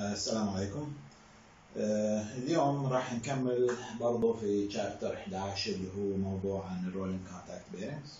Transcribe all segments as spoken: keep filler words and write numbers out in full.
السلام عليكم. اليوم راح نكمل برضو في شابتر إحدى عشر اللي هو موضوع عن الرولينج كونتاكت بيرنجز.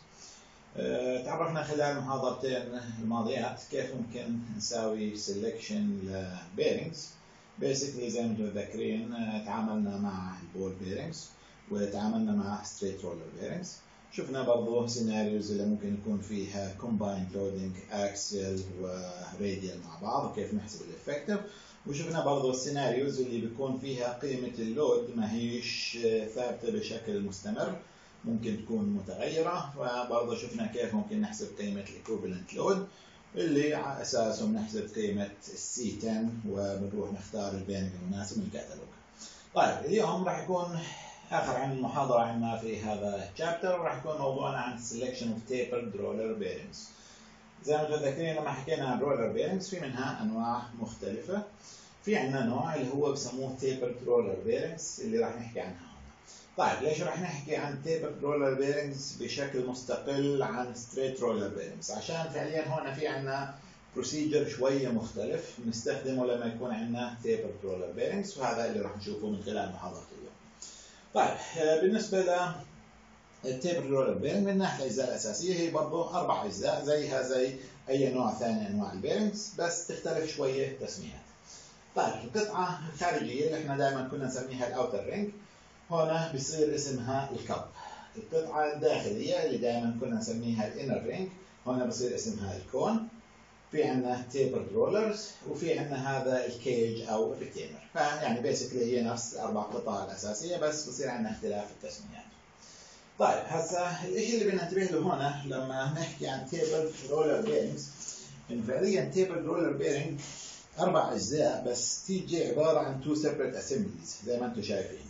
تعرفنا خلال المحاضرتين الماضيات كيف ممكن نساوي سيلكشن لبيرنجز. بيسكلي زي ما انتم متذكرين تعاملنا مع البول بيرنجز وتعاملنا مع ستريت رولر بيرنجز. شفنا برضو سيناريوز اللي ممكن يكون فيها combined loading axial وراديال مع بعض وكيف نحسب الافكتيف، وشفنا برضو السيناريوز اللي بيكون فيها قيمة اللود ما هيش ثابتة بشكل مستمر، ممكن تكون متغيرة، فبرضو شفنا كيف ممكن نحسب قيمة equivalent load اللي على أساسه بنحسب قيمة السي عشرة وبنروح نختار البيرنج المناسب من الكتالوج. طيب اليوم راح يكون آخر عن المحاضرة عنا في هذا الشابتر، وراح يكون موضوعنا عن selection of tapered roller bearings. زي ما تذكرين لما حكينا عن roller bearings في منها أنواع مختلفة. في عنا نوع اللي هو بسموه tapered roller bearings اللي راح نحكي عنها هنا. طيب ليش راح نحكي عن tapered roller bearings بشكل مستقل عن straight roller bearings؟ عشان فعليا هنا في عنا procedure شوية مختلف بنستخدمه لما يكون عنا tapered roller bearings، وهذا اللي راح نشوفه من خلال محاضرة اليوم. طيب بالنسبة ل التيبر رولر بيرنج من ناحية الأجزاء الأساسية هي برضه أربع أجزاء زيها زي أي نوع ثاني أنواع البيرنجز، بس تختلف شوية تسميات. طيب القطعة الخارجية اللي احنا دائما كنا نسميها الأوتر رينج هنا بيصير اسمها الكب. القطعة الداخلية اللي دائما كنا نسميها الانر رينج هنا بيصير اسمها الكون. في عندنا تيبرد رولرز وفي عندنا هذا الكيج او الريتينر، فيعني بيسكلي هي نفس الاربع قطع الاساسيه بس بصير عندنا اختلاف في التسميات. طيب هسه الشيء اللي بدنا ننتبه له هنا لما نحكي عن تيبرد رولر بيرنجز انه فعليا تيبرد رولر بيرنج اربع اجزاء بس تيجي عباره عن تو سيبريت اسمبليز زي ما انتم شايفين.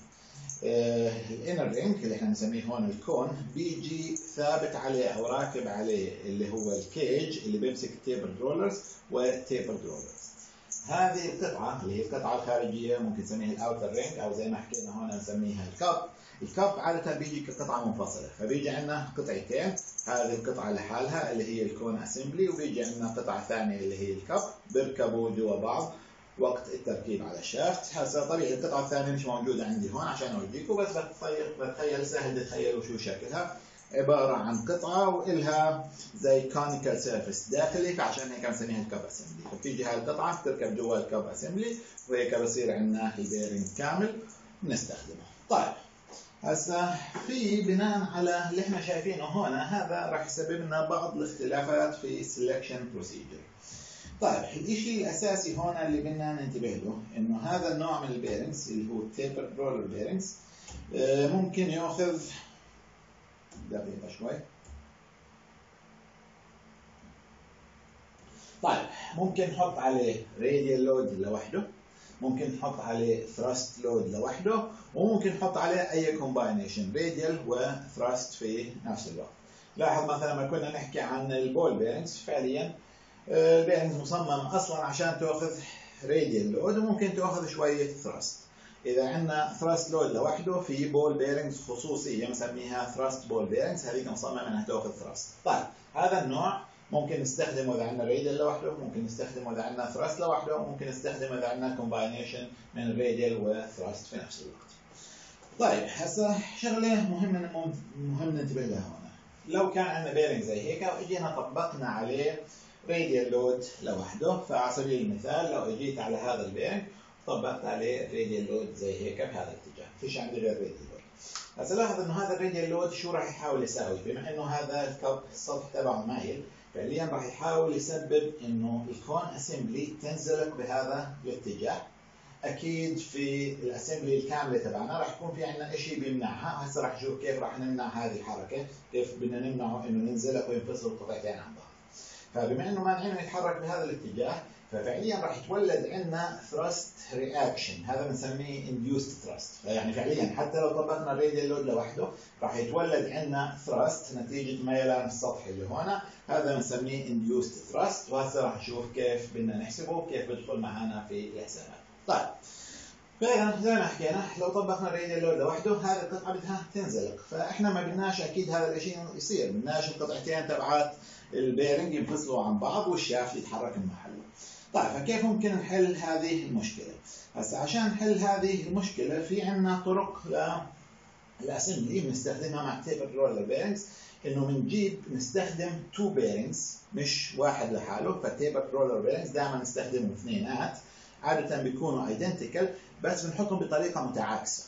آه الانر رينج اللي احنا بنسميه هون الكون بيجي ثابت عليه او راكب عليه اللي هو الكيج اللي بيمسك التيبرد رولرز والتيبرد رولرز. هذه القطعه اللي هي القطعه الخارجيه ممكن نسميها الاوتر رينج او زي ما حكينا هون نسميها الكب. الكب عاده بيجي كقطعه منفصله، فبيجي عندنا قطعتين، هذه القطعه لحالها اللي هي الكون اسمبلي، وبيجي عندنا قطعه ثانيه اللي هي الكب بيركبوا جوا بعض وقت التركيب على الشافت. هسه طبيعي القطعة الثانية مش موجودة عندي هون عشان أوريكم، بس بتخيل سهل تتخيلوا شو شكلها. عبارة عن قطعة وإلها زي كونيكال سيرفيس داخلي، فعشان هيك بنسميها الكاب اسمبلي. فبتيجي هاي القطعة بتركب جوا الكاب اسمبلي وهيك بصير عندنا البيرنج كامل بنستخدمه. طيب هسه في بناء على اللي احنا شايفينه هون هذا راح يسبب لنا بعض الاختلافات في السلكشن بروسيجر. طيب الشيء الاساسي هون اللي بدنا ننتبه له انه هذا النوع من البيرنجز اللي هو التيبر رولر بيرنجز ممكن ياخذ دقيقه شوي. طيب ممكن نحط عليه راديال لود لوحده، ممكن نحط عليه ثراست لود لوحده، وممكن نحط عليه اي كومباينيشن راديال وثراست في نفس الوقت. لاحظ مثلا لما كنا نحكي عن البول بيرنجز فعليا البيرنجز مصمم اصلا عشان تاخذ راديال لود وممكن تاخذ شويه ثراست. اذا عندنا ثراست لود لوحده في بول بيرنجز خصوصيه مسميها ثراست بول بيرنجز، هذيك مصمم انها تاخذ ثراست. طيب هذا النوع ممكن نستخدمه اذا عندنا راديال لوحده، ممكن نستخدمه اذا عندنا ثراست لوحده، وممكن نستخدمه اذا عندنا كومباينيشن من راديال وثراست في نفس الوقت. طيب هسه شغله مهمه مهم ننتبه لها هنا. لو كان عندنا بيرنج زي هيك واجينا طبقنا عليه راديال لود لوحده، فعلى سبيل المثال لو اجيت على هذا البيرنج طبقت عليه راديال لود زي هيك بهذا الاتجاه، فيش عندي غير راديال لود. هسه لاحظ انه هذا الراديال لود شو راح يحاول يساوي؟ بما انه هذا الكب السطح تبعه مايل، فعليا راح يحاول يسبب انه الكون اسمبلي تنزلق بهذا الاتجاه. اكيد في الاسمبلي الكامله تبعنا راح يكون في عندنا شيء بيمنعها. هسه راح نشوف كيف راح نمنع هذه الحركه، كيف بدنا نمنعه انه ننزلق وينفصل القطعتين عن بعض. فبما انه مانعينه يتحرك بهذا الاتجاه، ففعليا راح يتولد عندنا ثراست رياكشن، هذا بنسميه induced thrust. فيعني فعليا حتى لو طبقنا الراديال لود لوحده راح يتولد عندنا ثراست نتيجه ميلان السطح اللي هنا، هذا بنسميه induced thrust. وهسه راح نشوف كيف بدنا نحسبه وكيف بيدخل معنا في الحسابات. طيب فإذا زي ما حكينا لو طبقنا الراديال لود لوحده هذه القطعه بدها تنزلق، فاحنا ما بدناش اكيد هذا الشيء يصير، بدناش القطعتين تبعات البيرنج ينفصلوا عن بعض والشافت يتحرك من محله. طيب فكيف ممكن نحل هذه المشكلة؟ هسه عشان نحل هذه المشكلة في عندنا طرق للأسمبلي بنستخدمها مع تيبر رولر بيرنجز، إنه بنجيب نستخدم تو بيرنجز مش واحد لحاله. فالتيبر رولر بيرنجز دائما نستخدمهم اثنينات، عادة بيكونوا ايدنتيكال بس بنحطهم بطريقة متعاكسة.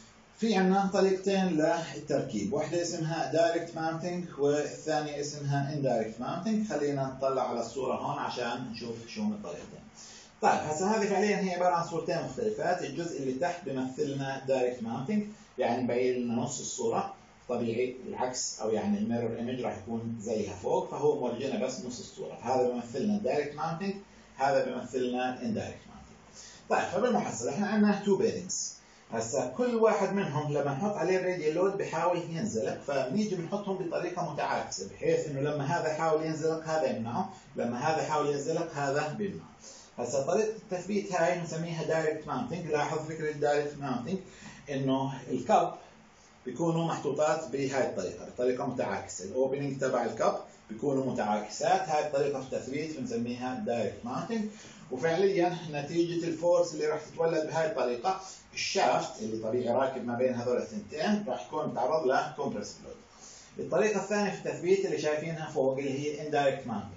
في عنا طريقتين للتركيب، واحدة اسمها دايركت ماونتنج والثانية اسمها اندايركت ماونتنج. خلينا نطلع على الصورة هون عشان نشوف شو من الطريقتين. طيب هسه هذه فعليا هي عبارة عن صورتين مختلفات. الجزء اللي تحت بيمثل لنا دايركت ماونتنج، يعني مبين لنا نص الصورة طبيعي، العكس او يعني الميرور ايمج راح يكون زيها فوق، فهو مورجينا بس نص الصورة. هذا بيمثل لنا الدايركت ماونتنج، هذا بيمثل لنا الاندايركت ماونتنج. طيب فبالمحصل احنا عندنا تو بيرنجز. هسا كل واحد منهم لما نحط عليه الراديال لود بيحاول ينزلق، فبنيجي بنحطهم بطريقه متعاكسه بحيث انه لما هذا يحاول ينزلق هذا يمنعه، لما هذا يحاول ينزلق هذا بيمنعه. هسا طريقه التثبيت هاي بنسميها دايركت ماونتنج. لاحظ فكره الدايركت ماونتنج انه الكب بيكونوا محطوطات بهاي الطريقه، بطريقه متعاكسه. الاوبننج تبع الكب بيكونوا متعاكسات. هاي الطريقه في التثبيت بنسميها دايركت ماونتنج. وفعليا نتيجه الفورس اللي راح تتولد بهاي الطريقه، الشافت اللي طبيعي راكب ما بين هذول الثنتين راح يكون متعرض لكومبرسيف لود. الطريقه الثانيه في التثبيت اللي شايفينها فوق اللي هي اندايركت ماونتنج،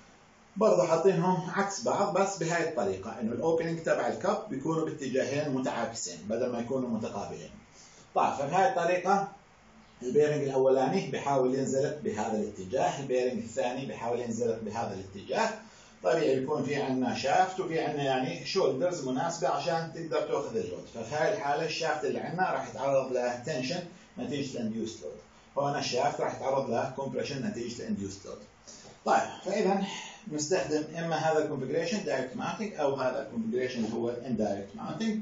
برضه حاطينهم عكس بعض بس بهاي الطريقه، انه الاوبننج تبع الكب بيكونوا باتجاهين متعاكسين بدل ما يكونوا متقابلين. طيب فبهاي الطريقه البيرنج الاولاني بيحاول ينزلق بهذا الاتجاه، البيرنج الثاني بيحاول ينزلق بهذا الاتجاه. طبيعي بيكون في عندنا شافت وفي عندنا يعني شولدرز مناسبه عشان تقدر تاخذ اللود. ففي هاي الحاله الشافت اللي عندنا راح يتعرض لتنشن نتيجه الانديوست لود، هون الشافت راح يتعرض لكمبريشن نتيجه الانديوست لود. طيب فاذا نستخدم اما هذا الكونفجريشن دايركت ماونتنج او هذا الكونفجريشن اللي هو اندايركت ماونتنج.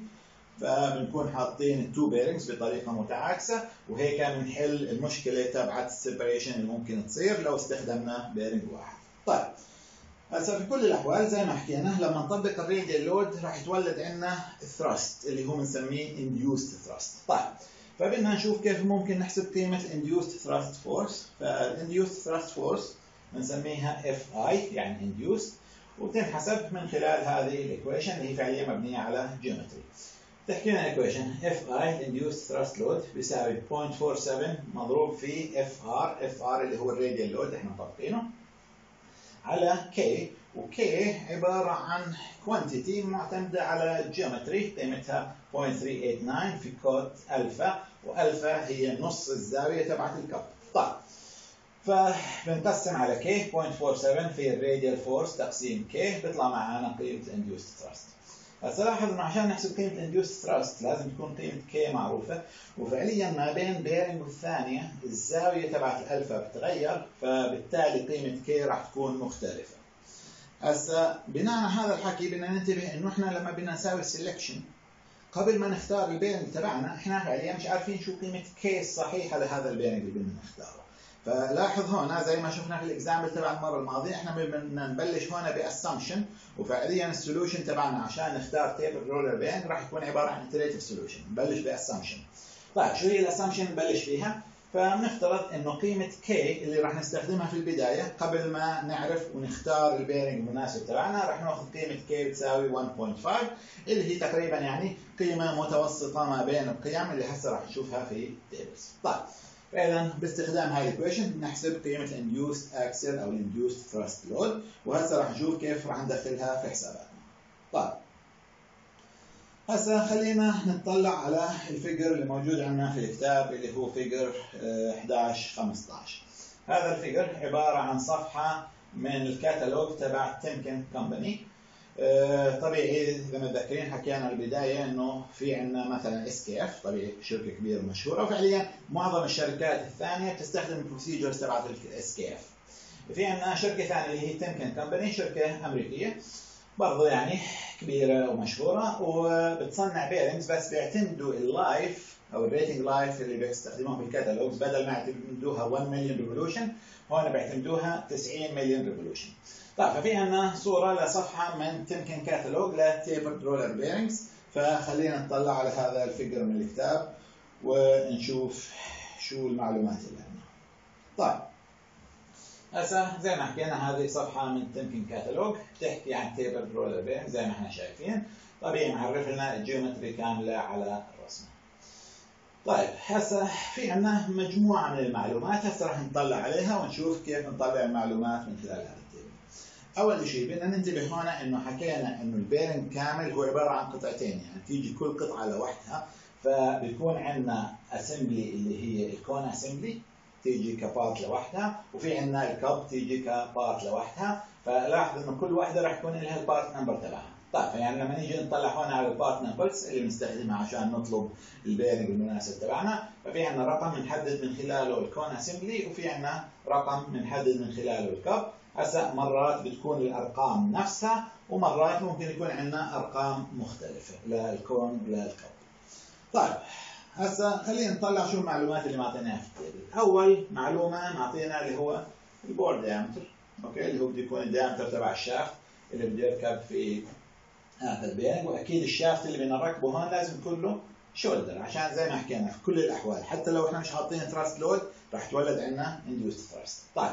فبنكون حاطين التو بيرنجز بطريقه متعاكسه، وهيك بنحل المشكله تبعت السيبريشن اللي ممكن تصير لو استخدمنا بيرنج واحد. طيب هسه في كل الاحوال زي ما حكينا لما نطبق الراديال لود راح يتولد عندنا الثراست اللي هو بنسميه انديوست ثراست. طيب فبدنا نشوف كيف ممكن نحسب قيمه الانديوست ثراست فورس. فالانديوست ثراست فورس بنسميها اف اي يعني انديوست، وبتنحسب من خلال هذه الايكويشن اللي هي فعليا مبنيه على جيومتري. تحكي لنا ايكويشن اف اي الانديوست ثراست لود بيساوي صفر فاصلة أربعة سبعة مضروب في اف ار، اف ار اللي هو الراديال لود احنا مطبقينه، على كي، وكي عباره عن كوانتيتي معتمده على الجيومتري قيمتها صفر فاصلة ثلاثمئة وثمانية وثمانين في كوت الفا، والفا هي نص الزاويه تبعت الكب. طيب فبنقسم على كي صفر فاصلة أربعة سبعة في الراديال فورس تقسيم كي بيطلع معنا قيمه الانديوست ثراست. هسه لاحظ انه عشان نحسب قيمه الانديوست ثراست لازم تكون قيمه كي معروفه، وفعليا ما بين بيرنج والثانيه الزاويه تبعت الالفا بتتغير، فبالتالي قيمه كي راح تكون مختلفه. هسه بناء على هذا الحكي بدنا ننتبه انه احنا لما بدنا نساوي سيلكشن قبل ما نختار البيرنج تبعنا احنا فعليا مش عارفين شو قيمه كي الصحيحه لهذا البيرنج اللي بدنا نختاره. فلاحظ هون زي ما شفنا في الاكزامبل تبع المره الماضيه احنا بدنا نبلش هون باسامبشن، وفعليا السولوشن تبعنا عشان نختار تيبر رولر بيرنج راح يكون عباره عن iterative سولوشن. نبلش باسامبشن. طيب شو هي الاسامبشن نبلش فيها؟ فبنفترض انه قيمه كي اللي راح نستخدمها في البدايه قبل ما نعرف ونختار البيرنج المناسب تبعنا راح ناخذ قيمه كي بتساوي واحد فاصلة خمسة اللي هي تقريبا يعني قيمه متوسطه ما بين القيم اللي هسه راح نشوفها في التيبلز. طيب فاذا باستخدام هاي الايكويشن بنحسب قيمه الانديوست اكسل او الانديوست ثراست لود، وهسه راح نشوف كيف راح ندخلها في حساباتنا. طيب هسه خلينا نطلع على الفيجر اللي موجود عندنا في الكتاب اللي هو فيجر احد عشر خمسة عشر. هذا الفيجر عباره عن صفحه من الكتالوج تبع تيمكن كومباني. طبيعي اذا متذكرين حكينا البدايه انه في عندنا مثلا اس كي اف، طبيعي شركه كبيره مشهوره، وفعليا معظم الشركات الثانيه بتستخدم البروسيجرز تبعت الاس كي اف. في عندنا شركه ثانيه اللي هي تيمكن كومباني، شركه امريكيه برضه يعني كبيره ومشهوره وبتصنع بيرنجز، بس بيعتمدوا اللايف او الريتنج لايف اللي بيستخدموها في الكتالوجز بدل ما يعتمدوها واحد مليون ريفولوشن هون بيعتمدوها تسعين مليون ريفولوشن. طيب ففي عندنا صورة لصفحة من تيمكن كاتالوج لتيبر رولر بيرنجز، فخلينا نطلع على هذا الفيجر من الكتاب ونشوف شو المعلومات اللي عندنا. طيب هسه زي ما حكينا هذه صفحه من تمكن كاتالوج بتحكي عن تيبل رولر بيرنج زي ما احنا شايفين، طبيعي معرف لنا الجيومتري كامله على الرسمه. طيب هسه في عندنا مجموعه من المعلومات هسه راح نطلع عليها ونشوف كيف نطلع المعلومات من خلال هذا التيبل. اول شيء بدنا ننتبه هنا انه حكينا انه البيرنج كامل هو عباره عن قطعتين، يعني تيجي كل قطعه لوحدها، فبيكون عندنا اسمبلي اللي هي الكون اسمبلي تيجي كبارت لوحدها، وفي عندنا الكب تيجي كبارت لوحدها، فلاحظ انه كل واحده راح يكون لها البارت نمبر تبعها. طيب يعني لما نيجي نطلع هون على البارت نمبرز اللي بنستخدمها عشان نطلب البيرنج المناسب تبعنا، ففي عندنا رقم بنحدد من خلاله الكون اسمبلي، وفي عندنا رقم بنحدد من خلاله الكب. هسه مرات بتكون الارقام نفسها، ومرات ممكن يكون عندنا ارقام مختلفه للكون وللكب. طيب هسه خلينا نطلع شو المعلومات اللي معطيناها في التيبل. اول معلومه معطينا اللي هو البور دايمتر، اوكي، اللي هو بده يكون الدايمتر تبع الشافت اللي بده يركب في هذا البيرنج، واكيد الشافت اللي بدنا نركبه هون لازم يكون له شولدر، عشان زي ما حكينا في كل الاحوال حتى لو احنا مش حاطين ثراست لود راح تولد عندنا انديوست ثراست. طيب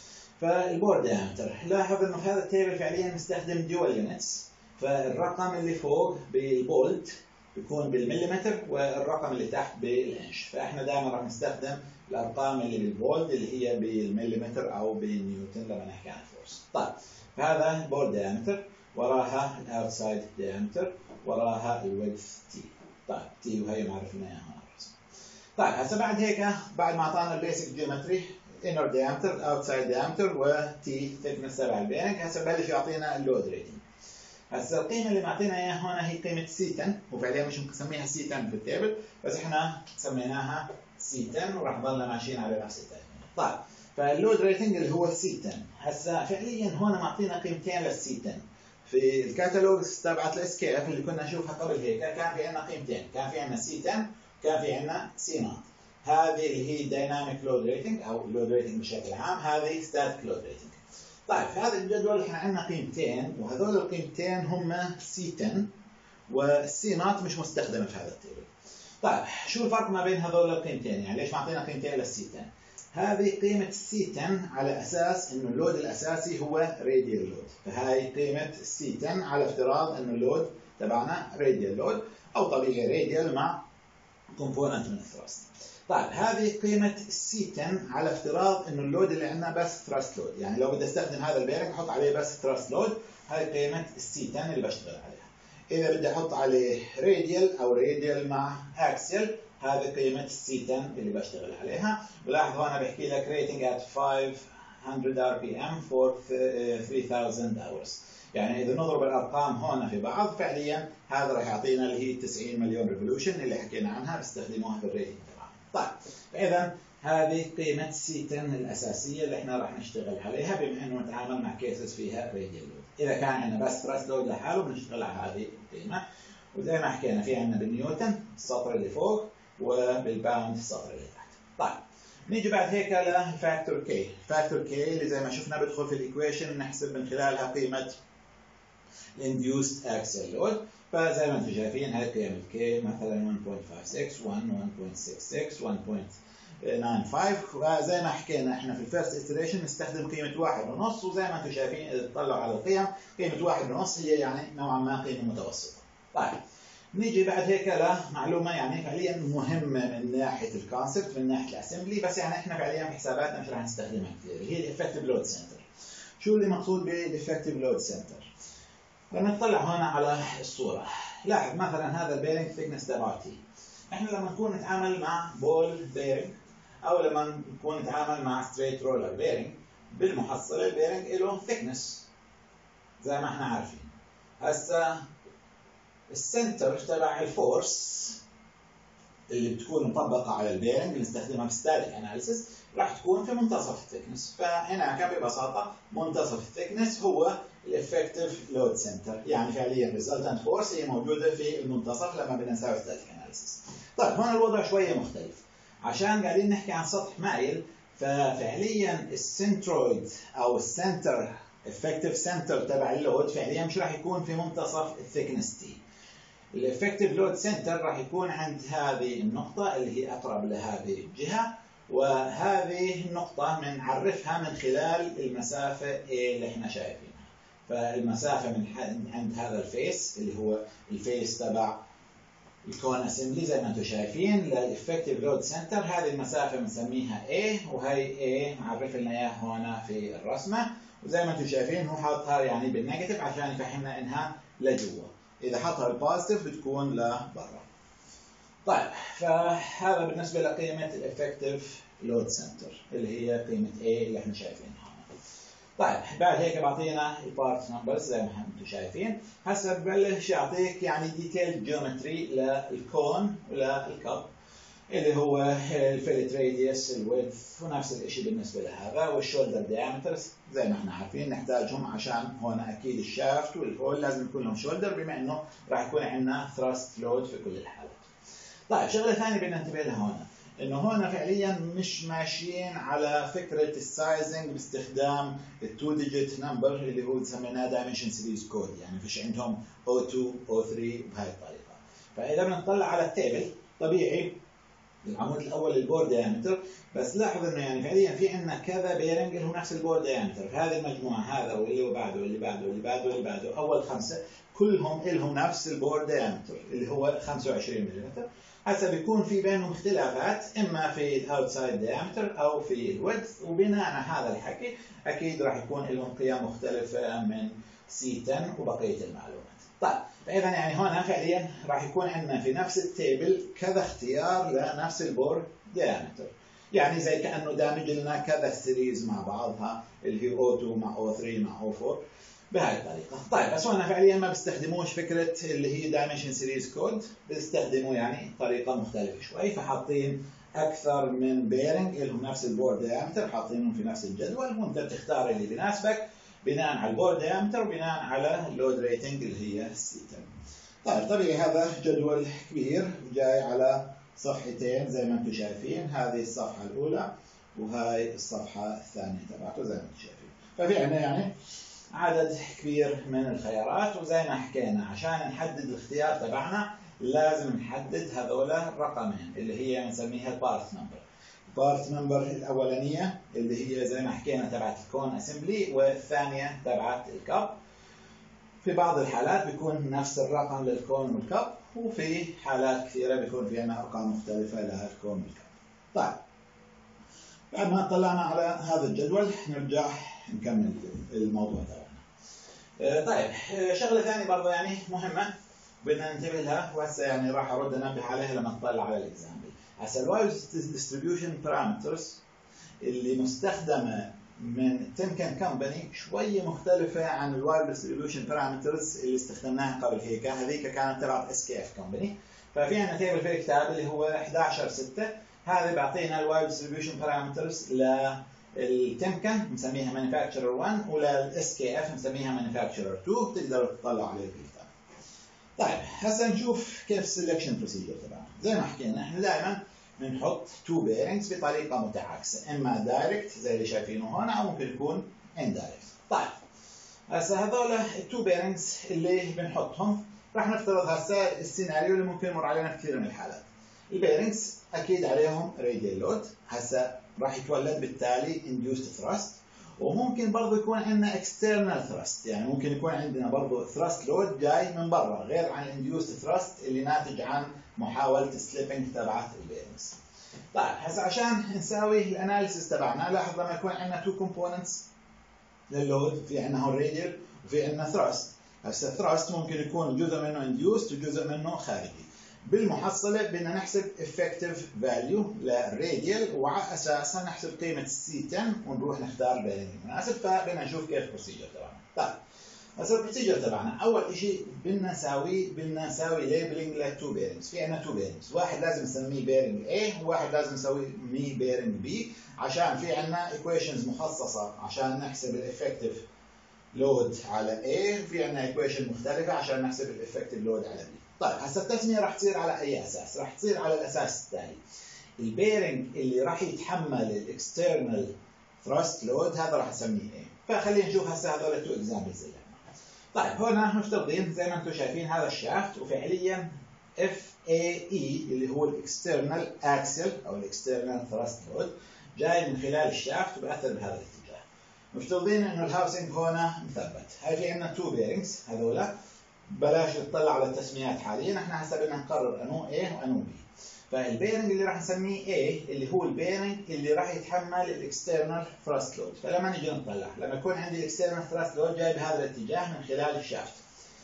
فالبور دايمتر، لاحظ انه في هذا التيبل فعليا نستخدم ديول يونتس، فالرقم اللي فوق بالبولد بيكون بالمليمتر والرقم اللي تحت بالانش، فاحنا دائما راح نستخدم الارقام اللي بالبولد اللي هي بالمليمتر او بالنيوتن لما نحكي عن الفورس. طيب فهذا البور دايمتر، وراها الاوتسايد دايمتر، وراها الويدث تي. طيب تي وهي معرفنا اياها هون الرسم. طيب هسه بعد هيك بعد ما اعطانا البيسك جيومتري انر دايمتر اوتسايد دايمتر وتي ثيكنس تبع البيرنج، هسه بلش يعطينا اللود ريتنج. هسه القيمه اللي معطينا اياها هون هي قيمه سي عشرة، وفعليا مش مسميها سي عشرة في التيبل، بس احنا سميناها سي عشرة وراح نضلنا ماشيين على نفس التسميه. طيب فاللود ريتنج اللي هو سي عشرة، هسه فعليا هون معطينا قيمتين للسي عشرة. في الكاتالوج تبعت الاس كي اف اللي كنا نشوفها قبل هيك كان في عندنا قيمتين، كان في عندنا سي عشرة وكان في عندنا سي نوت. هذه اللي هي دايناميك لود ريتنج او لود ريتنج بشكل عام، هذه ستاتيك لود ريتنج. طيب في هذا الجدول احنا عندنا قيمتين، وهذول القيمتين هم سي عشرة والسي نوت مش مستخدمه في هذا التيبل. طيب شو الفرق ما بين هذول القيمتين؟ يعني ليش معطينا قيمتين للسي عشرة؟ هذه قيمة السي عشرة على أساس إنه اللود الأساسي هو راديال لود، فهاي قيمة السي عشرة على افتراض إنه اللود تبعنا راديال لود أو طبيعي راديال مع كومبوننت من الثراست. طيب هذه قيمة السي عشرة على افتراض إنه اللود اللي عندنا بس ثراست لود، يعني لو بدي استخدم هذا البيرنج أحط عليه بس ثراست لود، هاي قيمة السي عشرة اللي بشتغل عليها. إذا بدي أحط عليه راديال أو راديال مع أكسيال، هذه قيمة السي عشرة اللي بشتغل عليها. ولاحظ هنا بحكي لك rating at five hundred R P M for three thousand hours، يعني إذا نضرب الأرقام هون في بعض فعليا هذا راح يعطينا اللي هي تسعين مليون ريفولوشن اللي حكينا عنها بيستخدموها في الريتنج تبعهم. طيب إذا هذه قيمة سي عشرة الأساسية اللي احنا راح نشتغل عليها بما إنه نتعامل مع كيسز فيها راديال لود. إذا كان عندنا بس ثراست لود لحاله بنشتغل على هذه القيمة، وزي ما حكينا في عندنا بالنيوتن السطر اللي فوق وبالباوند السطر اللي تحت. طيب نيجي بعد هيك للفاكتور كي. الفاكتور كي اللي زي ما شفنا بدخل في الايكويشن نحسب من خلالها قيمة الانديوست اكسل لود، فزي ما انتم شايفين هاي قيم الكي مثلا واحد فاصلة خمسة ستة واحد، واحد فاصلة ستة ستة، واحد فاصلة تسعة خمسة، وزي ما حكينا احنا في الفيرست iteration نستخدم قيمة واحد ونص، وزي ما انتم شايفين اذا تطلعوا على القيم قيمة واحد ونص هي يعني نوعا ما قيمة متوسطة. طيب نيجي بعد هيك لمعلومة يعني فعليا مهمة من ناحية الكونسبت من ناحية الاسمبلي، بس يعني احنا فعليا في حساباتنا مش راح نستخدمها كثير، اللي هي الافكتيف لود سنتر. شو اللي مقصود بالافكتيف لود سنتر؟ لما نطلع هنا على الصورة لاحظ مثلا هذا البيرنج ثيكنس تبعه تي. احنا لما نكون نتعامل مع بول بيرنج او لما نكون نتعامل مع ستريت رولر بيرنج، بالمحصلة البيرنج له ثيكنس زي ما احنا عارفين. هسه السنتر تبع الفورس اللي بتكون مطبقة على البيرنج اللي نستخدمها في ستاتيك اناليسيس راح تكون في منتصف الثيكنس، فهنا ببساطة منتصف الثيكنس هو الافكتيف لود سنتر، يعني فعليا ريزلتنت فورس هي موجودة في المنتصف لما بدنا نساوي ستاتيك اناليسيس. طيب هون الوضع شوية مختلف، عشان قاعدين نحكي عن سطح مائل، ففعليا السنترويد او السنتر افكتيف سنتر تبع اللود فعليا مش راح يكون في منتصف الثيكنس تي. الافكتيف لود سنتر راح يكون عند هذه النقطة اللي هي أقرب لهذه الجهة، وهذه النقطة بنعرفها من خلال المسافة A اللي احنا شايفينها. فالمسافة من عند هذا الفيس اللي هو الفيس تبع الكون اسمبلي زي ما انتم شايفين للإفكتيف لود سنتر، هذه المسافة بنسميها A، وهي A معرف لنا اياها هون في الرسمة، وزي ما انتم شايفين هو حاطها يعني بالنيجاتيف عشان يفهمنا انها لجوا، إذا حطها بالبوزيتيف بتكون لبرا. طيب فهذا بالنسبة لقيمة الإفكتيف لود سنتر اللي هي قيمة A اللي احنا شايفينها. طيب بعد هيك بعطينا البارت نمبرز زي ما انتم شايفين. هسه ببلش يعطيك يعني ديتيل جيومتري للكون وللكب اللي هو الفيلت راديوس، الويدث، ونفس الشيء بالنسبه لهذا، والشولدر دايمترز زي ما احنا عارفين نحتاجهم عشان هون اكيد الشافت والهول لازم يكون لهم شولدر بما انه راح يكون عندنا ثراست لود في كل الحالات. طيب شغله ثانيه بدنا ننتبه لها هون، انه هون فعليا مش ماشيين على فكره السايزنج باستخدام التو ديجيت نمبر اللي هو سميناه دايمنشن سيريز كود، يعني فيش عندهم أو تو أو ثري بهاي الطريقه. فاذا بنطلع على التيبل طبيعي العمود الاول البور دايمتر، بس لاحظ انه يعني فعليا في عندنا كذا بيرنج له نفس البور دايمتر، هذه المجموعه هذا واللي بعده واللي بعده واللي بعده واللي بعده اول خمسه كلهم لهم نفس البور دايمتر اللي هو خمسة وعشرين ملم. هسه بيكون في بينهم اختلافات اما في الاوتسايد دايمتر او في الويدث، وبناء على هذا الحكي اكيد راح يكون لهم قيم مختلفه من سي عشرة وبقيه المعلومات. طيب فاذا يعني هون فعليا راح يكون عندنا في نفس التيبل كذا اختيار لنفس البور دايمتر، يعني زي كانه دامج لنا كذا سيريز مع بعضها اللي هي أو تو مع أو ثري مع أو فور بهاي الطريقه. طيب بس هون فعليا ما بيستخدموش فكره اللي هي دايمنشن سيريز كود، بيستخدموا يعني طريقه مختلفه شوي، فحاطين اكثر من بيرنج لهم نفس البور دايمتر حاطينهم في نفس الجدول، وانت بتختار اللي بيناسبك بناء على البور دايمتر وبناء على اللود ريتنج اللي هي السي عشرة. طيب طبيعي هذا جدول كبير جاي على صفحتين زي ما انتم شايفين، هذه الصفحه الاولى وهاي الصفحه الثانيه تبعته زي ما انتم شايفين. ففي عندنا يعني عدد كبير من الخيارات، وزي ما حكينا عشان نحدد الاختيار تبعنا لازم نحدد هذول الرقمين اللي هي بنسميها البارت نمبر. البارت نمبر الاولانيه اللي هي زي ما حكينا تبعت الكون اسمبلي، والثانيه تبعت الكب. في بعض الحالات بيكون نفس الرقم للكون والكب، وفي حالات كثيره بيكون في عندنا ارقام مختلفه للكون والكب. طيب بعد ما طلعنا على هذا الجدول نرجع نكمل الموضوع تبعنا. طيب شغله ثانيه برضه يعني مهمه بدنا ننتبه لها، وهسه يعني راح ارد انبه عليها لما نطلع على الاكزامبل. هسه الوايرلس ديستريبيوشن بارامترز اللي مستخدمه من تيمكن كومباني شويه مختلفه عن الوايرلس ديستريبيوشن بارامترز اللي استخدمناها قبل هيك، هذيك كانت تبع اس كي اف كومباني. ففي عندنا تيبل في الكتاب اللي هو إحدى عشر ستة، هذا بيعطينا الوايرلس ديستريبيوشن بارامترز للتيمكن بنسميها مانيفاكتشرر واحد، وللاس كي اف بنسميها مانيفاكتشرر اثنين، تقدروا تطلعوا عليه في الكتاب. طيب هسه نشوف كيف السلكشن بروسيجر تبعنا. زي ما حكينا احنا دائما بنحط تو بيرنجز بطريقه متعاكسه، اما دايركت زي اللي شايفينه هون او ممكن يكون اندايركت. طيب هسه هذول التو بيرنجز اللي بنحطهم راح نفترض هسه السيناريو اللي ممكن يمر علينا كثير من الحالات. البيرنجز اكيد عليهم راديال لود، هسه راح يتولد بالتالي induced thrust، وممكن برضه يكون عندنا external thrust، يعني ممكن يكون عندنا برضه thrust load جاي من برا غير عن induced thrust اللي ناتج عن محاولة السليبنج تبعت البيرنجز. طيب هسه عشان نساوي الاناليسيس تبعنا لاحظ لما يكون عندنا two components لللود، في عندنا هون radial وفي عندنا thrust. هسه thrust ممكن يكون جزء منه induced وجزء منه خارجي. بالمحصلة بدنا نحسب effective value للراديال، وعلى أساسها نحسب قيمة السي عشرة ونروح نختار البيرنج المناسب. فبدنا نشوف كيف البروسيجر تبعنا. طيب هسه البروسيجر تبعنا أول شيء بدنا نساوي بدنا نساوي ليبلينج لتو بيرنجز. في عندنا تو بيرنجز، واحد لازم نسميه بيرنج A وواحد لازم نسميه بيرنج B، عشان في عندنا equations مخصصة عشان نحسب الeffective لود على A، في عندنا equation مختلفة عشان نحسب الeffective لود على B. طيب هسه التسمية راح تصير على أي أساس؟ راح تصير على الأساس التالي: البيرنج اللي راح يتحمل الاكسترنال ثراست لود هذا راح اسميه A. فخلينا نشوف هسه هذول تو اكزامبلز اللي عندنا. طيب هون مفترضين زي ما انتم شايفين هذا الشافت، وفعليا اف اي اي اللي هو الاكسترنال اكسل او الاكسترنال ثراست لود جاي من خلال الشافت وبأثر بهذا الاتجاه. مفترضين انه الهاوسنج هنا مثبت. هاي في عندنا تو بيرنجز هذولا، بلاش نطلع على التسميات حاليا، احنا هسه بدنا نقرر انو A وانو B. فالبيرنج اللي راح نسميه A اللي هو البيرنج اللي راح يتحمل الاكسترنال ثراست لود. فلما نجي نطلع لما يكون عندي الاكسترنال ثراست لود جاي بهذا الاتجاه من خلال الشافت،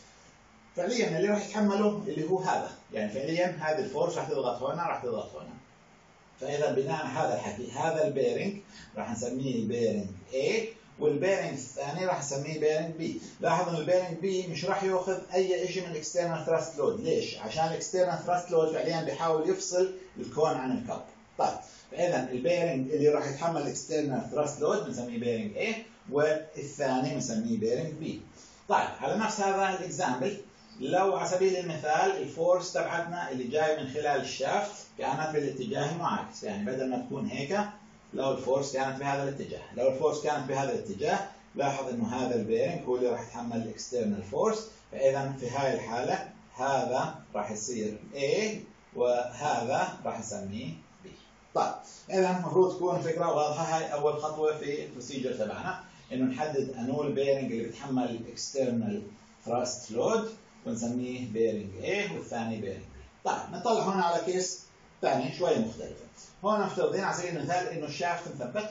فعليا اللي راح يتحمله اللي هو هذا، يعني فعليا هذه الفورس راح تضغط هنا راح تضغط هنا. فاذا بناء على هذا الحكي هذا البيرنج راح نسميه البيرنج A، والبيرنج الثاني راح نسميه بيرنج B. لاحظوا ان البيرنج B مش راح ياخذ اي شيء من الاكسترنال ثراست لود. ليش؟ عشان الاكسترنال ثراست لود فعليا بيحاول يفصل الكون عن الكب. طيب فاذا البيرنج اللي راح يتحمل الاكسترنال ثراست لود بنسميه بيرنج A، والثاني بنسميه بيرنج B. طيب على نفس هذا الاكزامبل، لو على سبيل المثال الفورس تبعتنا اللي جاي من خلال الشافت كانت بالاتجاه المعاكس، يعني بدل ما تكون هيك لو الفورس كانت بهذا الاتجاه، لو الفورس كانت بهذا الاتجاه لاحظ انه هذا البيرنج هو اللي راح يتحمل الاكسترنال فورس. فاذا في هاي الحاله هذا راح يصير A وهذا راح نسميه B. طيب اذا المفروض تكون فكره واضحه. هاي اول خطوه في البروسيجر تبعنا، انه نحدد انو البيرنج اللي بيتحمل الاكسترنال ثراست لود ونسميه بيرنج A والثاني بيرنج B. طيب نطلع هنا على كيس ثاني شويه مختلفه. هون مفترضين على سبيل المثال انه الشافت مثبت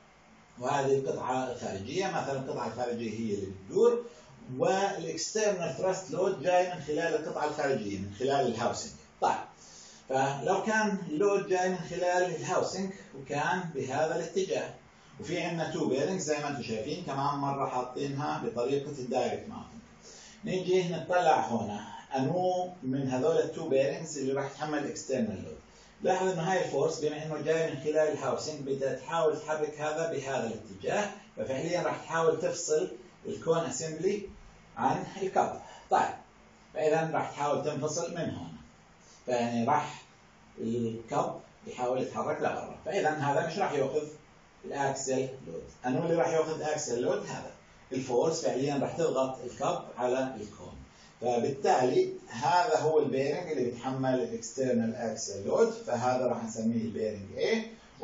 وهذه القطعه الخارجيه، مثلا القطعه الخارجيه هي اللي بتدور، والاكسترنال ثراست لود جاي من خلال القطعه الخارجيه من خلال الهاوسنج. طيب فلو كان اللود جاي من خلال الهاوسنج وكان بهذا الاتجاه، وفي عندنا تو بيرنجز زي ما انتم شايفين كمان مره حاطينها بطريقه الدايركت ماونتنج. نيجي نطلع هنا انو من هذول التو بيرنجز اللي راح يتحمل الاكسترنال لود. لاحظ انه هاي الفورس بما انه جاي من خلال الهاوسنج بدها تحاول تحرك هذا بهذا الاتجاه، ففعليا راح تحاول تفصل الكون اسمبلي عن الكب. طيب فاذا راح تحاول تنفصل من هون، فيعني راح الكب يحاول يتحرك لبرا. فاذا هذا مش راح ياخذ الاكسل لود. انو اللي راح ياخذ اكسل لود هذا الفورس فعليا راح تضغط الكب على الكون. فبالتالي هذا هو البيرنج اللي بيتحمل الاكسترنال اكسل لود، فهذا راح نسميه البيرنج A،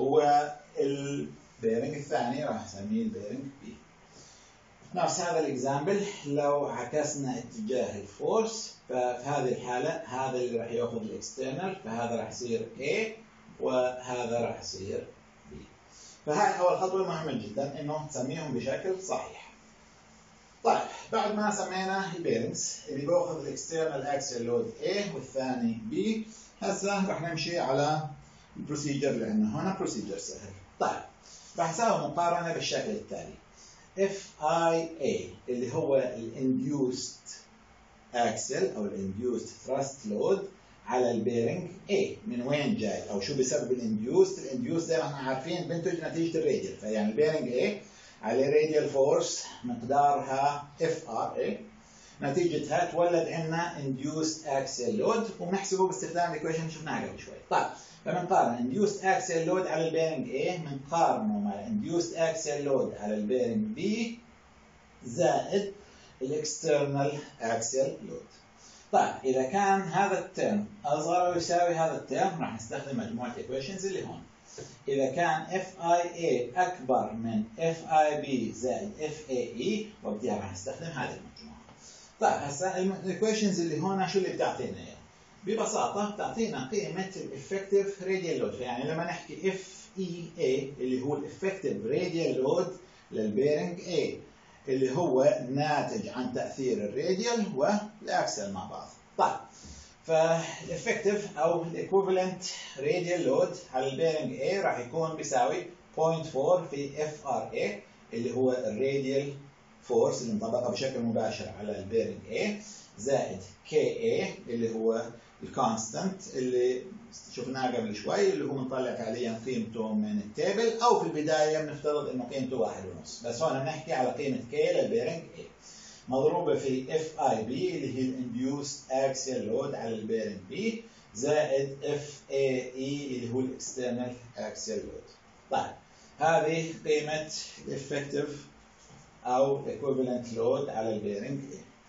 والبيرنج الثاني راح نسميه البيرنج B. نفس هذا الاكزامبل لو عكسنا اتجاه الفورس، ففي هذه الحالة هذا اللي راح ياخذ الاكسترنال، فهذا راح يصير A وهذا راح يصير B. فهاي أول خطوة مهمة جدا إنه تسميهم بشكل صحيح. طيب بعد ما سمينا البيرنجز اللي بياخذ الاكسترنال اكسل لود A والثاني B، هسه راح نمشي على البروسيجر اللي عندنا هنا. بروسيجر سهل. طيب راح نسوي مقارنة بالشكل التالي. اف اي اي اللي هو الانديوست اكسل او الانديوست ثراست لود على البيرنج A، من وين جاي او شو بسبب الانديوست؟ الانديوست زي ما احنا عارفين بنتج نتيجة الراديال، فيعني البيرنج A على راديال فورس مقدارها اف ار اي، نتيجتها تولد عندنا انديوست اكسل لود، وبنحسبه باستخدام الايكويشن اللي شفناها قبل شوي. طيب فبنقارن انديوست اكسل لود على البيرنج A بنقارنه مع انديوست اكسل لود على البيرنج B زائد الاكسترنال اكسل لود. طيب اذا كان هذا الترم اصغر او يساوي هذا الترم راح نستخدم مجموعه ايكويشنز اللي هون. إذا كان اف اي اي أكبر من اف اي بي زائد اف اي اي، وبديها راح نستخدم هذه المجموعة. طيب هسه الايكويشنز اللي هون شو اللي بتعطينا اياها؟ ببساطة بتعطينا قيمة الافكتيف راديال لود. يعني لما نحكي اف اي اي اللي هو الافكتيف راديال لود للبيرنج A اللي هو ناتج عن تأثير الراديال والاكسل مع بعض. طيب فالإفكتيف أو الإكويفالنت راديال لود على البيرنج A راح يكون بيساوي صفر فاصلة أربعة في اف ار اي اللي هو الراديال فورس اللي مطبقة بشكل مباشر على البيرنج A زائد كي اي اللي هو الكونستانت اللي شفناه قبل شوي اللي هو بنطلع فعليا قيمته من التيبل، أو في البداية بنفترض إنه قيمته واحد ونص، بس هون بنحكي على قيمة K للبيرنج A مضروبة في اف اي بي اللي هي الانديوست اكسل لود على البيرنج B زائد اف اي اي اللي هو الاكسترنال اكسل لود. طيب هذه قيمة الافكتيف او equivalent لود على البيرنج A.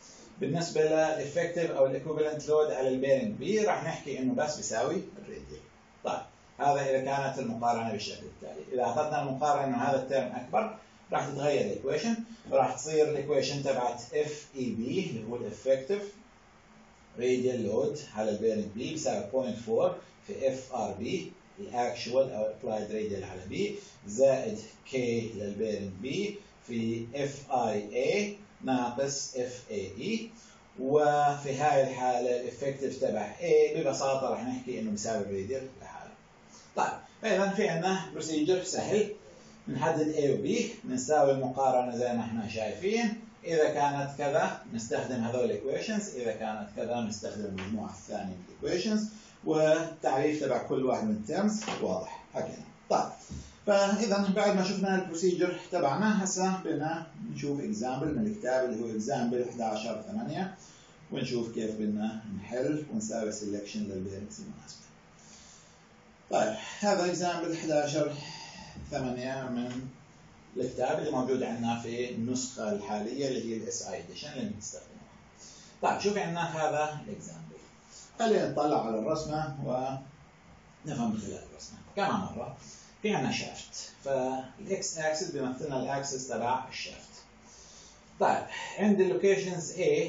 بالنسبه للافكتيف او الايكوفالنت لود على البيرنج بي راح نحكي انه بس بيساوي الراديال. طيب هذا اذا كانت المقارنه بالشكل التالي. اذا اخذنا المقارنه انه هذا الترم اكبر راح تتغير الايكويشن، راح تصير الايكويشن تبعت اف اي بي اللي هو الافكتيف راديال لود على البيرنج بي بيساوي صفر فاصلة أربعة في اف ار بي الاكشوال او ابلايد راديال على بي زائد كي للبيرنج بي في اف اي اي ناقص اف اي اي. وفي هاي الحاله الافكتيف تبع A ببساطه راح نحكي انه بيساوي الراديال لحاله. طيب اذا في عندنا بروسيجر سهل، بنحدد A و B، بنساوي المقارنه زي ما احنا شايفين، اذا كانت كذا نستخدم هذول الايكويشنز، اذا كانت كذا نستخدم المجموعه الثانيه من الايكويشنز، والتعريف تبع كل واحد من الترمز واضح حكينا. طيب فاذا بعد ما شفنا البروسيجر تبعنا هسه بدنا نشوف اكزامبل من الكتاب اللي هو اكزامبل احد عشر ثمانية ونشوف كيف بدنا نحل ونساوي سيلكشن للبيرنجز المناسبه. طيب هذا اكزامبل احد عشر ثمانية من الكتاب اللي موجود عندنا في النسخه الحاليه اللي هي الاس اي اديشن اللي بنستخدمها. طيب شوف عندنا هذا الاكزامبل، خلينا نطلع على الرسمه ونفهم من خلال الرسمه. كمان مره في عندنا شافت، فالاكس اكسس بيمثل لنا الاكسس تبع الشافت. طيب عند اللوكيشنز A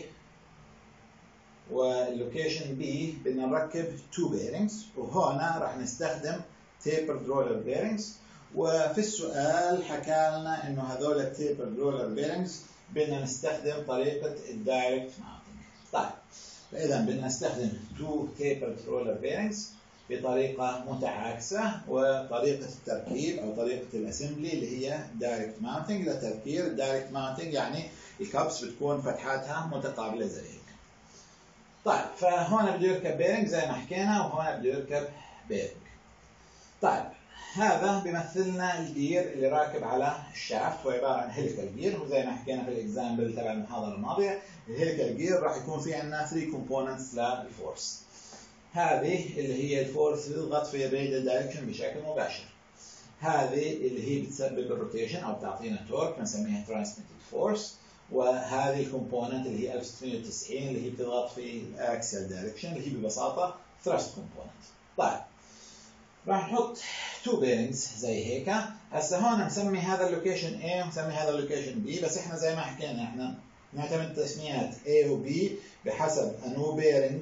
واللوكيشن B بدنا نركب تو بيرنجز، وهنا راح نستخدم tapered roller bearings. وفي السؤال حكى لنا انه هذول التيبرد رولر بيرنجز بدنا نستخدم طريقه الدايركت ماونتنج. طيب فاذا بدنا نستخدم تو تيبرد رولر بيرنجز بطريقه متعاكسه، وطريقه التركيب او طريقه الاسمبلي اللي هي دايركت ماونتنج. للتذكير الدايركت ماونتنج يعني الكابس بتكون فتحاتها متقابله زي هيك. طيب فهون بده يركب بيرنج زي ما حكينا، وهون بده يركب بيرنج. طيب هذا بيمثل لنا الجير اللي راكب على الشافت، هو عباره عن هيليكال جير، وزي ما حكينا في الاكزامبل تبع المحاضره الماضيه الهيليكال جير راح يكون في عندنا ثلاثة كومبوننتس للفورس. هذه اللي هي الفورس اللي تضغط في الراديال دايركشن بشكل مباشر، هذه اللي هي بتسبب الروتيشن او بتعطينا تورك بنسميها ترانسميتد فورس، وهذه الكومبوننت اللي هي ألف وستمية وتسعين اللي هي بتضغط في الاكسل دايركشن اللي هي ببساطه ثرست كومبوننت. طيب راح نحط تو بيرنجز زي هيك. هسه هون نسمي هذا اللوكيشن A ونسمي هذا اللوكيشن B، بس احنا زي ما حكينا احنا نعتمد تسميات A و B بحسب انو بيرنج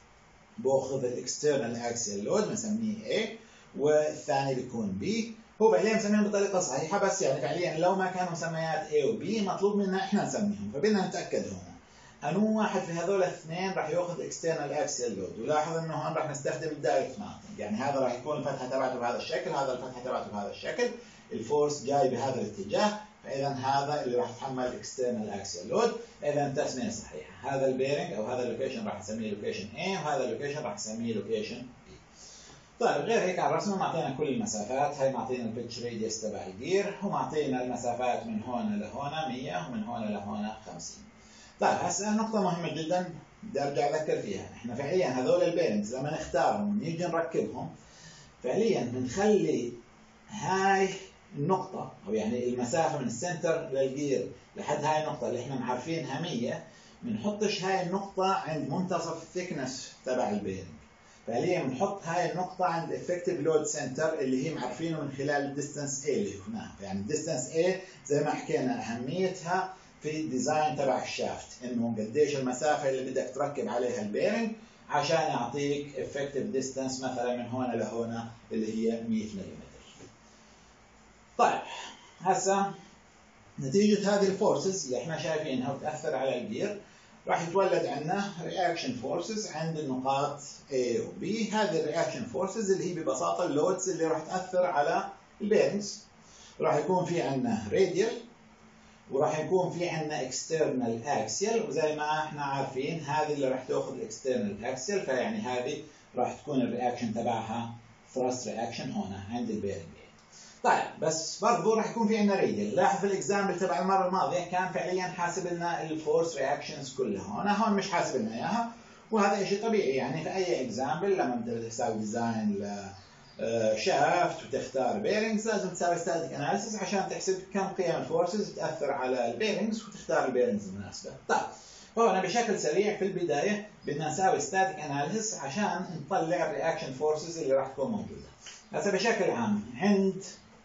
باخذ الاكسترنال اكسل لود بنسميه A، والثاني بيكون B. هو فعليا مسميهم بطريقه صحيحه، بس يعني فعليا لو ما كانوا مسميات A و B مطلوب منا احنا نسميهم، فبدنا نتاكد هون انو واحد في هذول الاثنين راح ياخذ اكسترنال اكسل لود. ولاحظ انه هون راح نستخدم الدايركت ماونتنج، يعني هذا راح يكون الفتحه تبعته بهذا الشكل، هذا الفتحه تبعته بهذا الشكل، الفورس جاي بهذا الاتجاه، فاذا هذا اللي راح يتحمل اكسترنال اكسل لود. اذا التسميه صحيحه، هذا البيرنج او هذا اللوكيشن راح نسميه لوكيشن A، وهذا اللوكيشن راح نسميه لوكيشن B. طيب غير هيك على الرسمه معطينا كل المسافات، هي معطينا البيتش راديوس تبع الجير، ومعطينا المسافات من هون لهون مية ومن هون لهون خمسين. طيب هسه نقطة مهمة جدا بدي ارجع اذكر فيها، احنا فعليا هذول البيرنجز لما نختارهم ونيجي نركبهم فعليا بنخلي هاي النقطة او يعني المسافة من السنتر للجير لحد هاي النقطة اللي احنا معرفينها مية، بنحطش هاي النقطة عند منتصف الثيكنس تبع البيرنج. فعليا بنحط هاي النقطة عند effective load center اللي هي معرفينه من خلال الديستانس A اللي هنا. يعني الديستانس A زي ما حكينا اهميتها في الديزاين تبع الشافت، انه قديش المسافه اللي بدك تركب عليها البيرنج عشان يعطيك effective distance مثلا من هون لهون اللي هي مية ملم. طيب هسه نتيجه هذه الفورسز اللي احنا شايفينها وتاثر على الجير راح يتولد عندنا رياكشن فورسز عند النقاط A و B. هذه الرياكشن فورسز اللي هي ببساطه اللودز اللي راح تاثر على البيرنجز. راح يكون في عندنا راديال، وراح يكون في عندنا external axial، وزي ما احنا عارفين هذه اللي راح تاخذ external axial، فيعني هذه راح تكون الرياكشن تبعها thrust reaction هنا عند البيرنج. طيب بس برضه راح يكون في عندنا راديال. لاحظ في الاكزامبل تبع المره الماضيه كان فعليا حاسب لنا الفورس رياكشنز كلها، هنا هون مش حاسب لنا اياها، وهذا شيء طبيعي. يعني في اي اكزامبل لما بدك تساوي ديزاين ل شافت وتختار بيرنجز لازم تساوي ستاتيك اناليسيس عشان تحسب كم قيم الفورسز تاثر على البيرنجز وتختار البيرنجز المناسبه. طيب فهنا بشكل سريع في البداية بدنا نساوي ستاتيك اناليسيس عشان نطلع الرياكشن فورسز اللي راح تكون موجودة. هسه بشكل عام عند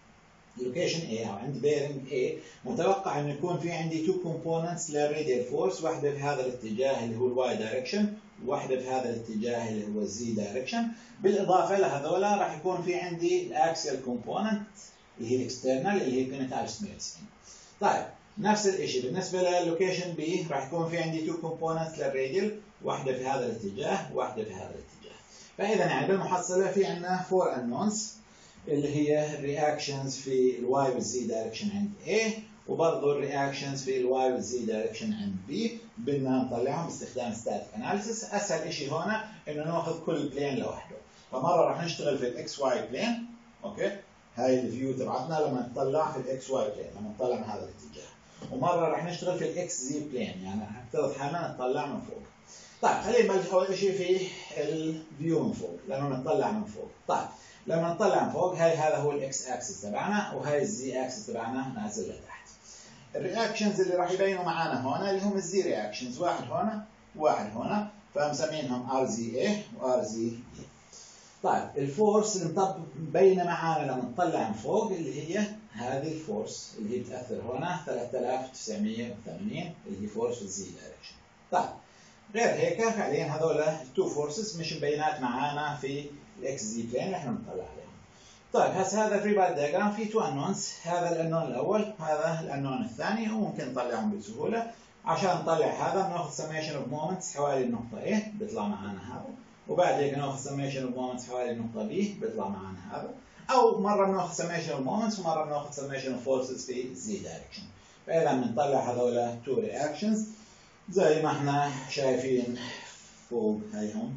لوكيشن A او عند بيرنج A متوقع انه يكون في عندي تو كومبوننتس للراديال فورس، واحدة في هذا الاتجاه اللي هو الواي دايركشن، وواحدة في هذا الاتجاه اللي هو الزي دايركشن. بالاضافة لهذولا راح يكون في عندي الاكسيال كومبوننت اللي هي الاكسترنال اللي هي قيمتها ألف وستمية وتسعين. طيب نفس الشيء بالنسبة للوكيشن B راح يكون في عندي تو كومبوننتس للراديال، واحدة في هذا الاتجاه وواحدة في هذا الاتجاه. فإذا يعني بالمحصلة في عندنا فور انونز اللي هي الرياكشنز في الواي والزي دايركشن عند A، وبرضه الرياكشنز في الواي والزي دايركشن عند B. بدنا نطلعهم باستخدام ستاتيك اناليسيس. اسهل شيء هنا انه ناخذ كل بلين لوحده. فمره راح نشتغل في الاكس واي بلين، اوكي، هاي الفيو تبعتنا لما نطلع في الاكس واي بلين، لما نطلع من هذا الاتجاه. ومره راح نشتغل في الاكس زي بلين، يعني راح نفترض حالنا نطلع من فوق. طيب خلينا نبلش اول شيء في الفيو من فوق، لما نطلع من فوق. طيب لما نطلع من فوق هاي هذا هو الاكس اكسس تبعنا، وهاي الزي اكسس تبعنا نازل لتحت. الرياكشنز اللي راح يبينوا معانا هنا اللي هم الزي رياكشنز، واحد هنا وواحد هنا، فمسمينهم ار زي اي وار زي بي. طيب الفورس اللي مبينه معانا لما نطلع من فوق اللي هي هذه الفورس اللي هي بتاثر هنا ثلاثة آلاف وتسعمية وثمانين اللي هي فورس في الزي دايركشن. طيب غير هيك فعليا هذول التو فورسز مش مبينات معانا في الاكس زي بلين اللي احنا بنطلع عليهم. طيب هسه هذا فري بادي دايجرام في تو انونز، هذا الانون الاول وهذا الانون الثاني، وممكن نطلعهم بسهوله. عشان نطلع هذا بناخذ سميشن اوف مومنتس حوالي النقطه A بيطلع معنا هذا، وبعد هيك ناخذ سميشن اوف مومنتس حوالي النقطه B بيطلع معنا هذا، او مره بناخذ سميشن اوف مومنتس ومره بناخذ سميشن اوف فورسز في الزي دايركشن. فاذا بنطلع هذول تو رياكشنز زي ما احنا شايفين فوق هيهم.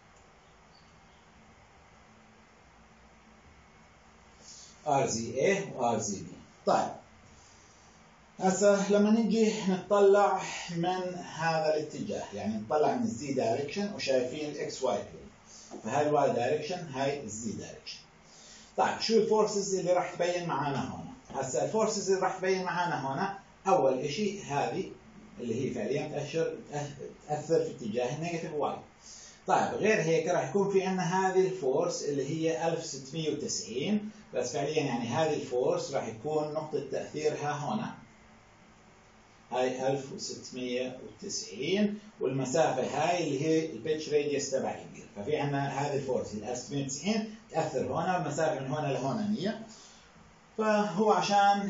ار زي اي وار زي بي. طيب هسه لما نيجي نطلع من هذا الاتجاه، يعني نطلع من الزي دايركشن وشايفين الاكس واي بلين، فهاي الواي دايركشن هاي الزي دايركشن. طيب شو الفورسز اللي راح تبين معانا هنا؟ هسه الفورسز اللي راح تبين معانا هنا اول شيء هذه اللي هي فعليا تأثر تأثر في اتجاه النيجاتيف واي. طيب غير هيك راح يكون في عندنا هذه الفورس اللي هي ألف وستمية وتسعين، بس فعليا يعني هذه الفورس راح يكون نقطة تأثيرها هنا، هاي ألف وستمية وتسعين، والمسافة هاي اللي هي البيتش راديوس تبع الجير. ففي عندنا هذه الفورس ال ألف وستمية وتسعين تأثر هنا، المسافة من هنا لهنا مية. فهو عشان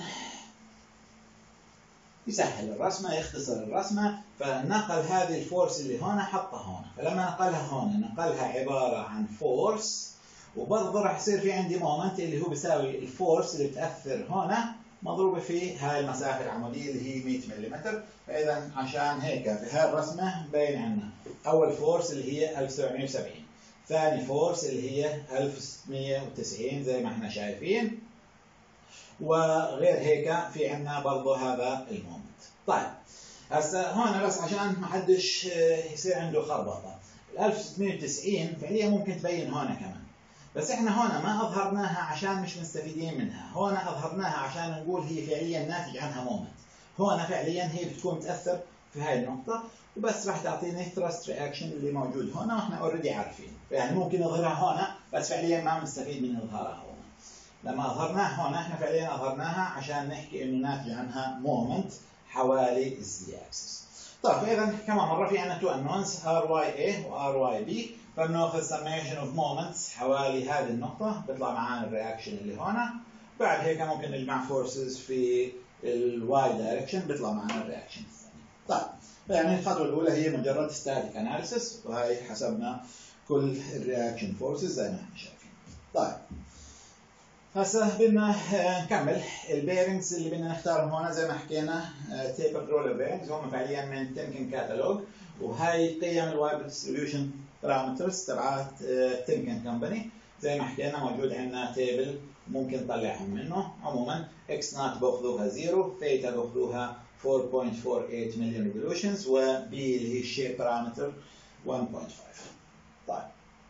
يسهل الرسمة يختصر الرسمة فنقل هذه الفورس اللي هنا حطها هنا، فلما نقلها هنا نقلها عبارة عن فورس، وبرضه راح يصير في عندي مومنت اللي هو بيساوي الفورس اللي بتأثر هنا مضروبة في هاي المسافة العمودية اللي هي مية ملم. فإذا عشان هيك في هاي الرسمة مبين عندنا أول فورس اللي هي ألف وسبعمية وسبعين، ثاني فورس اللي هي ألف وستمية وتسعين زي ما احنا شايفين، وغير هيك في عندنا برضه هذا المومنت. طيب هسه هون بس عشان ما حدش يصير عنده خربطه، ال ألف وستمية وتسعين فعليا ممكن تبين هون كمان، بس احنا هون ما اظهرناها عشان مش مستفيدين منها، هون اظهرناها عشان نقول هي فعليا ناتج عنها مومنت. هون فعليا هي بتكون تاثر في هاي النقطه وبس راح تعطيني ثرست رياكشن اللي موجود هون واحنا اوريدي عارفين، يعني ممكن نظهرها هون بس فعليا ما بنستفيد من اظهارها هون. لما اظهرناها هون احنا فعليا اظهرناها عشان نحكي انه ناتج عنها مومنت حوالي الزي اكسس. طيب فاذا كمان مره في عندنا تو انونز ار واي اي وار واي بي، فبناخذ سميشن اوف مومنتس حوالي هذه النقطه بيطلع معنا الرياكشن اللي هون، بعد هيك ممكن نجمع فورسز في الواي دايركشن بيطلع معنا الرياكشن الثاني. طيب يعني الخطوه الاولى هي مجرد ستاتيك اناليسيس، وهي حسبنا كل الرياكشن فورسز زي ما احنا شايفين. طيب هسه بدنا نكمل البيرنجز اللي بدنا نختارهم هون زي ما حكينا تيبر رولر بيرنجز، هم فعليا من تيمكن كاتالوج، وهي قيم الوايب ديستريبيوشن بارامترز تبعت تيمكن كمباني. زي ما حكينا موجود عندنا تيبل ممكن نطلعهم منه. عموما اكس نوت باخذوها زيرو، ثيتا باخذوها أربعة فاصلة أربعة ثمانية مليون ريفولوشنز، وبي اللي هي الشيب بارامتر واحد فاصلة خمسة. طيب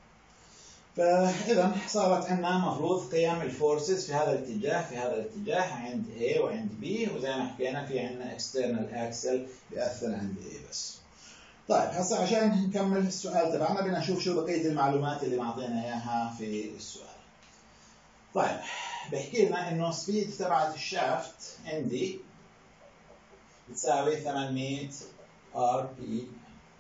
فإذا صارت عندنا مفروض قيم الفورسز في هذا الاتجاه في هذا الاتجاه عند A وعند B، وزي ما حكينا في عندنا external axle بيأثر عند A بس. طيب هسه عشان نكمل السؤال تبعنا بدنا نشوف شو بقية المعلومات اللي معطينا اياها في السؤال. طيب بحكي لنا انه سبيد تبعت الشافت عندي بتساوي ثمانمية ار بي.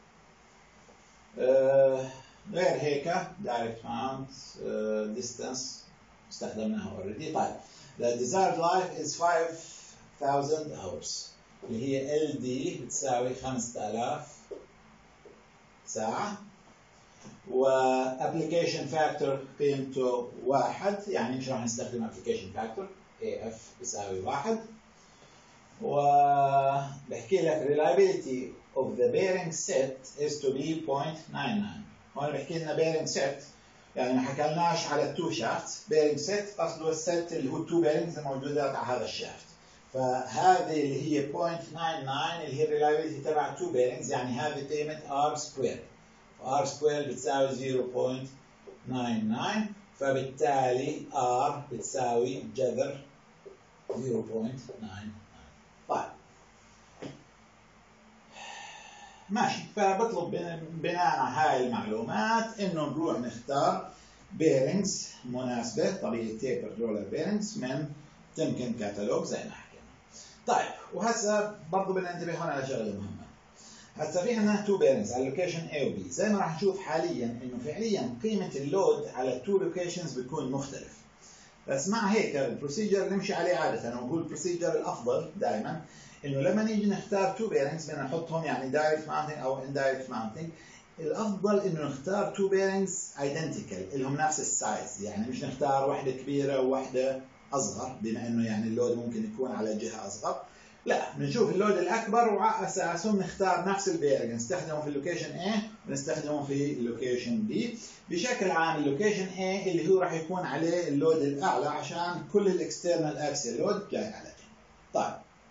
آه غير هيك دايركت ماونت ديستانس استخدمناها اوريدي. طيب the desired life is five thousand hours اللي هي ال دي بتساوي خمسة آلاف ساعة، و application factor قيمته واحد، يعني مش راح نستخدم application factor إيه إف بيساوي واحد. وبحكي لك reliability of the bearing set is to be zero point nine nine. هون بحكي لنا bearing set يعني ما حكلناش على التو شافت. bearing set قصده الست اللي هو التو bearings الموجودات على هذا الشافت، فهذه اللي هي zero point nine nine اللي هي reliability تبع two bearings، يعني هذه قيمة R square. R square بتساوي zero point nine nine، فبالتالي R بتساوي جذر zero point nine nine. طيب ماشي، فبطلب بناء على هاي المعلومات انه نروح نختار بيرنجز مناسبة، طبيعة تيبر رولر بيرنجز من تمكن كاتالوج زي ما حكينا. طيب وهسه برضه بدنا ننتبه هون على شغله مهمة. هسه في عندنا تو بيرنجز على اللوكيشن A و B، زي ما راح نشوف حاليا انه فعليا قيمة اللود على التو لوكيشنز بتكون مختلف، بس مع هيك البروسيجر اللي نمشي عليه عادة وهو البروسيجر الافضل دائما انه لما نيجي نختار تو بيرنجز بدنا نحطهم يعني دايركت ماونتنج او اندايركت ماونتنج. الافضل انه نختار تو بيرنجز ايدنتيكال لهم نفس السايز، يعني مش نختار واحدة كبيرة وواحدة اصغر بما انه يعني اللود ممكن يكون على جهة اصغر. لا، بنشوف اللود الاكبر وعلى اساسه بنختار نفس البيرنج نستخدمه في اللوكيشن A ونستخدمه في اللوكيشن B. بشكل عام اللوكيشن A اللي هو راح يكون عليه اللود الاعلى عشان كل الاكسترنال اكسل لود جاي عليه. طيب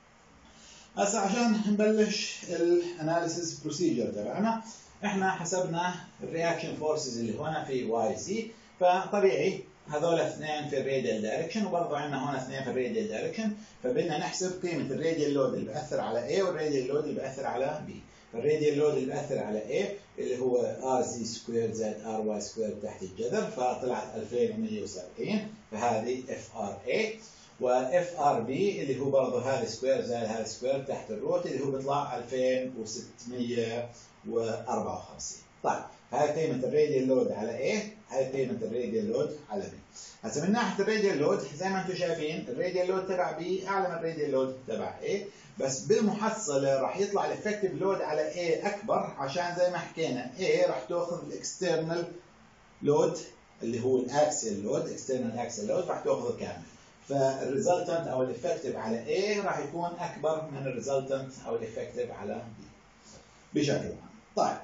هسه عشان نبلش الاناليسيس بروسيجر تبعنا، احنا حسبنا الرياكشن فورسز اللي هنا في واي سي، فطبيعي هذول اثنين في الراديال دايركشن وبرضه عندنا هون اثنين في الراديال دايركشن، فبدنا نحسب قيمه الراديال لود اللي بأثر على A والراديال لود اللي بأثر على B. الراديال لود اللي بأثر على A اللي هو ار زي سكوير زائد ار واي سكوير تحت الجذر، فطلعت ألفين ومية وسبعين، فهذه اف ار اي. واف ار بي اللي هو برضه هذا سكوير زائد هذا سكوير تحت الروت اللي هو بيطلع ألفين وستمية وأربعة وخمسين. طيب هاي قيمة الراديال لود على A، هاي قيمة الراديال لود على B. هسه من ناحية الراديال لود زي ما انتم شايفين الراديال لود تبع B أعلى من الراديال لود تبع A، بس بالمحصلة راح يطلع الافكتيف لود على A أكبر، عشان زي ما حكينا A راح تأخذ الاكسترنال لود اللي هو الاكسل لود، اكسترنال اكسل لود راح تأخذه كامل، فالريزلتنت أو الافكتيف على A راح يكون أكبر من الريزلتنت أو الافكتيف على B بشكل عام. طيب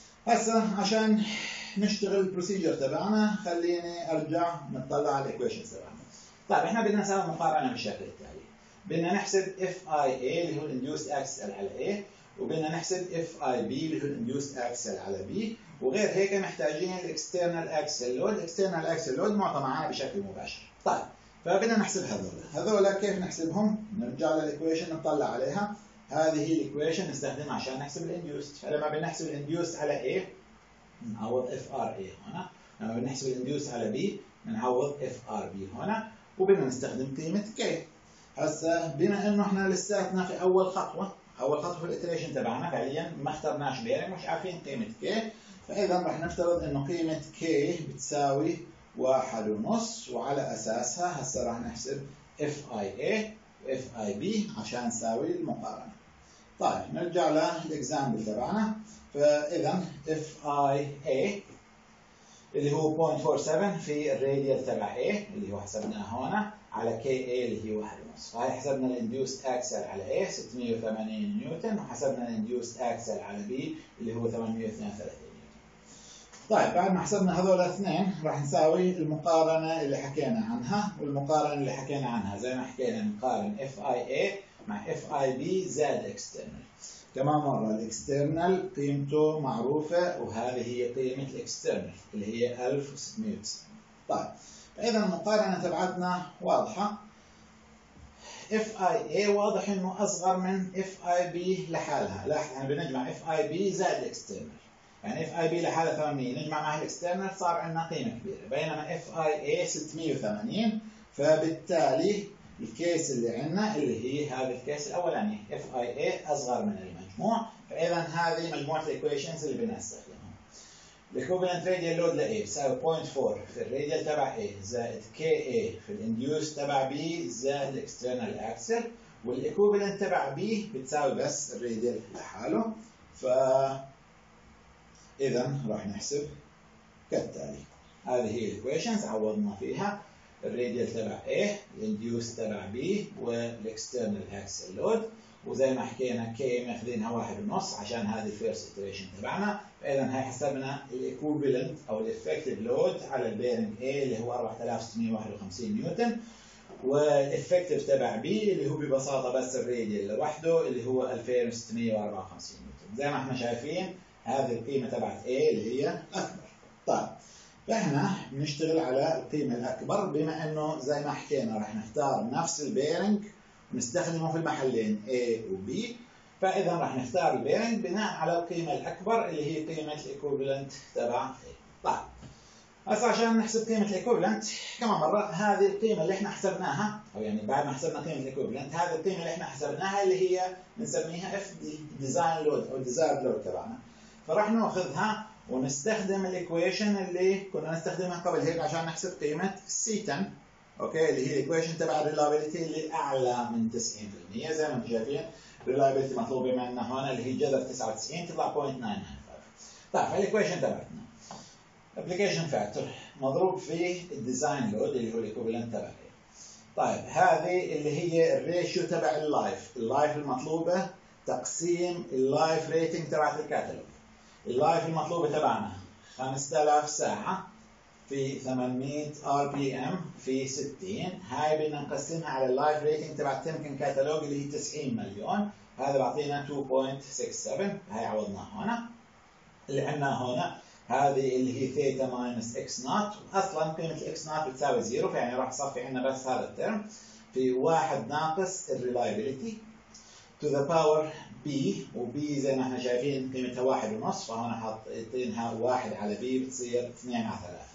هسه عشان نشتغل البروسيجر تبعنا خليني ارجع نطلع على الايكويشنز تبعنا. طيب احنا بدنا نسوي مقارنه بالشكل التالي، بدنا نحسب اف اي اي اللي هو الانديوست اكسل على A، وبدنا نحسب اف اي بي اللي هو الانديوست اكسل على B، وغير هيك محتاجين الاكسترنال اكسل لود. الاكسترنال اكسل لود معطى معنا بشكل مباشر. طيب فبدنا نحسب هذول هذول كيف نحسبهم؟ نرجع للايكويشن نطلع عليها. هذه هي الايكويشن نستخدمها عشان نحسب الانديوست. فلما بنحسب الانديوست على A بنعوض اف ار اي هنا، لما بنحسب الانديوست على B بنعوض اف ار بي هنا، وبدنا نستخدم قيمه K. هسه بما انه احنا لساتنا في اول خطوه، اول خطوه في الاتريشن تبعنا فعليا ما اخترناش بيرنج، مش عارفين قيمه K، فاذا رح نفترض انه قيمه K بتساوي واحد ونص، وعلى اساسها هسه راح نحسب اف اي اي واف اي بي عشان نساوي المقارنه. طيب نرجع للاكزامبل تبعنا. فاذا اف اي اي اللي هو صفر فاصلة أربعة سبعة في الراديال تبع A اللي هو حسبناه هنا على كي اي اللي هي واحد ونص، فهي حسبنا الانديوست اكسل على A ستمية وثمانين نيوتن، وحسبنا الانديوست اكسل على B اللي هو ثمانمية واثنين وثلاثين نيوتن. طيب بعد ما حسبنا هذول الاثنين راح نساوي المقارنه اللي حكينا عنها، والمقارنه اللي حكينا عنها زي ما حكينا نقارن اف اي اي مع اف اي بي زائد اكسترنال. كمان مرة الاكسترنال قيمته معروفة، وهذه هي قيمة الاكسترنال اللي هي ألف وستمية وتسعين. طيب فإذا المقارنة تبعتنا واضحة. اف اي اي واضح انه اصغر من اف اي بي لحالها. لاحظ احنا بنجمع اف اي بي زائد الاكسترنال، يعني اف اي بي لحالها ثمانمية نجمع معها الاكسترنال صار عندنا قيمه كبيره، بينما اف اي اي ستمية وثمانين، فبالتالي الكيس اللي عندنا اللي هي هذا الكيس الاولاني اف اي اي اصغر من المجموع، فاذا هذه مجموعه الايكويشنز اللي بدنا نستخدمها. الايكوفالنت راديال لود ل A بتساوي صفر فاصلة أربعة في الراديال تبع A زائد كي اي في الانديوس تبع B زائد الاكسترنال اكسل، والايكوفالنت تبع B بتساوي بس الراديال لحاله. ف اذا راح نحسب كالتالي. هذه هي الايكويشنز عوضنا فيها الراديال تبع A، الانديوس تبع B، والاكسترنال اكسل لود، وزي ما حكينا كي ماخذينها واحد ونص عشان هذه الفيرست iteration تبعنا، فاذا هي حسبنا الايكوفالنت او الافكتيف لود على البيرنج A اللي هو أربعة آلاف وستمية وواحد وخمسين نيوتن، والافكتيف تبع B اللي هو ببساطه بس الراديال لوحده اللي هو ألفين وستمية وأربعة وخمسين نيوتن. زي ما احنا شايفين هذه القيمه تبعت A اللي هي اكبر. طيب فاحنا بنشتغل على القيمه الاكبر، بما انه زي ما حكينا راح نختار نفس البيرنج ونستخدمه في المحلين A و B، فاذا راح نختار البيرنج بناء على القيمه الاكبر اللي هي قيمه الايكوفالنت تبع A. طيب هسه عشان نحسب قيمه الايكوفالنت كمان مره، هذه القيمه اللي احنا حسبناها، او يعني بعد ما حسبنا قيمه الايكوفالنت هذه القيمه اللي احنا حسبناها اللي هي بنسميها اف دي ديزاين لود او ديزايرد لود تبعنا، فراح ناخذها ونستخدم الايكويشن اللي كنا نستخدمها قبل هيك عشان نحسب قيمه السي عشرة، اوكي، اللي هي الايكويشن تبع الريلابيلتي اللي اعلى من تسعين بالمية. زي ما انتم شايفين الريلابيلتي مطلوبه معنا هون اللي هي جذر تسعة وتسعين تطلع صفر فاصلة تسعة تسعة خمسة. طيب الايكويشن تبعتنا ابلكيشن فاكتور مضروب في الديزاين لود اللي هو الايكوفالنت تبع. طيب هذه اللي هي الريشيو تبع اللايف، اللايف المطلوبه تقسيم اللايف ريتنج تبعت الكاتالوج. اللايف المطلوبه تبعنا خمسة آلاف ساعه في ثمانمية ار بي ام في ستين، هاي بدنا نقسمها على اللايف ريتنج تبع تمكن كاتالوج اللي هي تسعين مليون، هذا بعطينا اثنين فاصلة ستة سبعة، هاي عوضناها هنا. اللي عندنا هنا هذه اللي هي ثيتا ماينس اكس نوت، اصلا قيمه الاكس نوت بتساوي زيرو، فيعني راح يصفي عندنا بس هذا الترم في واحد ناقص الريلايبيليتي to the power b، وb زي ما احنا شايفين قيمتها واحد ونص، فهنا حاطينها واحد على b بتصير اثنين على ثلاثة.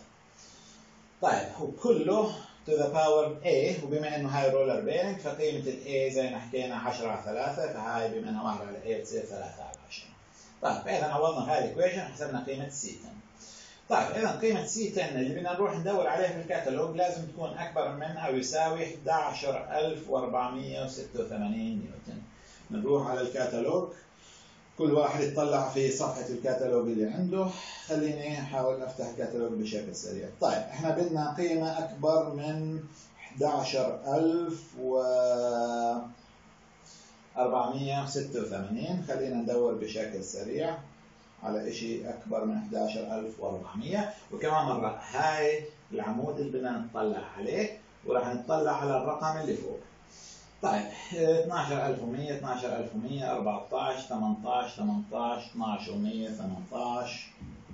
طيب وكله to the power a، وبما انه هاي رولر بيرنج فقيمه ال a زي ما حكينا عشرة على ثلاثة، فهاي بما انها واحد على a بتصير ثلاثة على عشرة. طيب فاذا عوضنا هاي الايكويشن حسبنا قيمه سي عشرة. طيب اذا قيمه سي عشرة اللي بدنا نروح ندور عليها في الكتالوج لازم تكون اكبر من او يساوي أحد عشر ألف وأربعمية وستة وثمانين نيوتن. نروح على الكتالوج، كل واحد يطلع في صفحه الكتالوج اللي عنده. خليني احاول افتح الكتالوج بشكل سريع. طيب احنا بدنا قيمه اكبر من أحد عشر ألف وأربعمية وستة وثمانين، خلينا ندور بشكل سريع على شيء اكبر من أحد عشر ألف وأربعمية. وكمان مره هاي العمود اللي بدنا نطلع عليه وراح نطلع على الرقم اللي فوق. طيب اثناشر ألف ومية اثناشر ألف ومية أربعة عشر ثمانية عشر ثمانية عشر اثناشر ومية ثمانية عشر.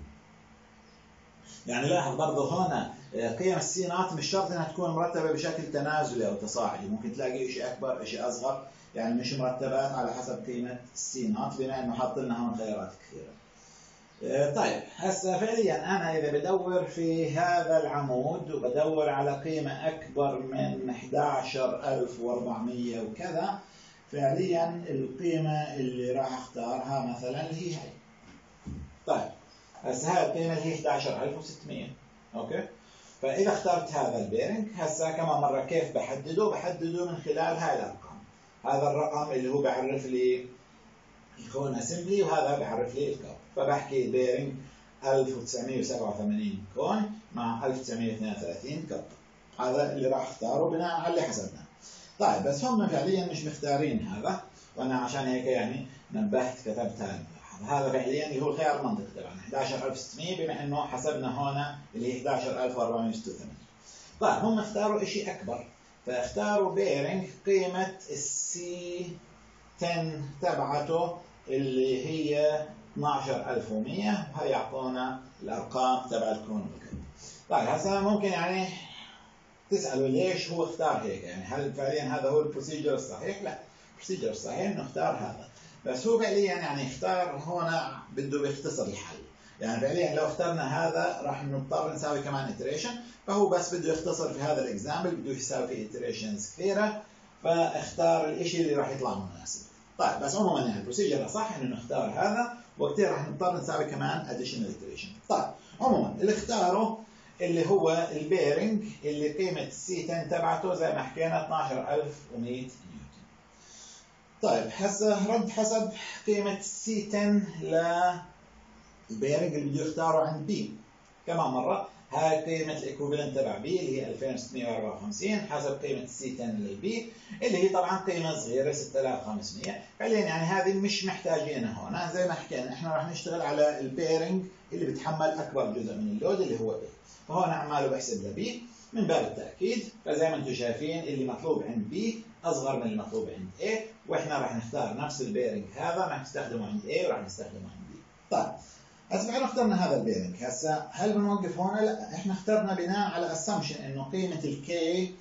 يعني لاحظ برضه هنا قيم السينات مش شرط انها تكون مرتبه بشكل تنازلي او تصاعدي، ممكن تلاقي شيء اكبر شيء اصغر، يعني مش مرتبات على حسب قيمه السينات بما انه حاط لنا هون خيارات كثيره. طيب هسه فعليا انا اذا بدور في هذا العمود وبدور على قيمه اكبر من أحد عشر ألف وأربعمية وكذا، فعليا القيمه اللي راح اختارها مثلا اللي هي هي. طيب هسه هاي القيمه اللي هي أحد عشر ألف وستمية، اوكي، فاذا اخترت هذا البيرنج هسه كمان مره كيف بحدده؟ بحدده من خلال هاي الارقام. هذا الرقم اللي هو بعرف لي الكون اسمبلي، وهذا بعرف لي الكون، فبحكي بيرنج ألف وتسعمية وسبعة وثمانين كون مع ألف وتسعمية واثنين وثلاثين كب، هذا اللي راح اختاره بناء على اللي حسبناه. طيب بس هم فعليا مش مختارين هذا، وانا عشان هيك يعني نبهت كتبت هذا. هذا فعليا اللي هو الخيار المنطقي تبعنا أحد عشر ألف وستمية، بما انه حسبنا هنا اللي هي أحد عشر ألف وأربعمية وستة وثمانين. طيب هم اختاروا شيء اكبر، فاختاروا بيرنج قيمه السي عشرة تبعته اللي هي اثناشر ألف ومية، وهي يعطونا الارقام تبع الكون والكب. طيب هسه ممكن يعني تساله ليش هو اختار هيك، يعني هل فعليا هذا هو البروسيجر الصحيح؟ لا، البروسيجر الصحيح انه اختار هذا، بس هو فعليا يعني اختار هنا بده بيختصر الحل. يعني فعليا لو اخترنا هذا راح نضطر نساوي كمان iteration، فهو بس بده يختصر في هذا الاكزامبل، بده يساوي فيه iterations كثيره، فاختار الشيء اللي راح يطلع مناسب. طيب بس عموما يعني البروسيجر الصح انه نختار هذا، وقتها راح نضطر نساوي كمان additional iteration. طيب عموما اللي اختاره اللي هو البيرنج اللي قيمه السي عشرة تبعته زي ما حكينا اثناشر ألف ومئة نيوتن. طيب هسه رد حسب قيمه السي عشرة للبيرنج اللي بده يختاره عند بي. كمان مره هاي قيمه الايكوفالنت تبع بي اللي هي ألفين وستمئة وأربعة وخمسين حسب قيمه السي عشرة للبي اللي هي طبعا قيمه صغيره ستة آلاف وخمسمئة. فعليا يعني هذه مش محتاجينها هون، زي ما حكينا احنا راح نشتغل على البيرنج اللي بتحمل اكبر جزء من اللود اللي هو A. فهون عماله بحسب لبي من باب التاكيد، فزي ما انتم شايفين اللي مطلوب عند بي اصغر من المطلوب عند A، واحنا راح نختار نفس البيرنج هذا راح نستخدمه عند A وراح نستخدمه عند B. طيب هسه بعد اخترنا هذا البيرنج، هسه هل بنوقف هون؟ لا، احنا اخترنا بناء على assumption انه قيمه الكي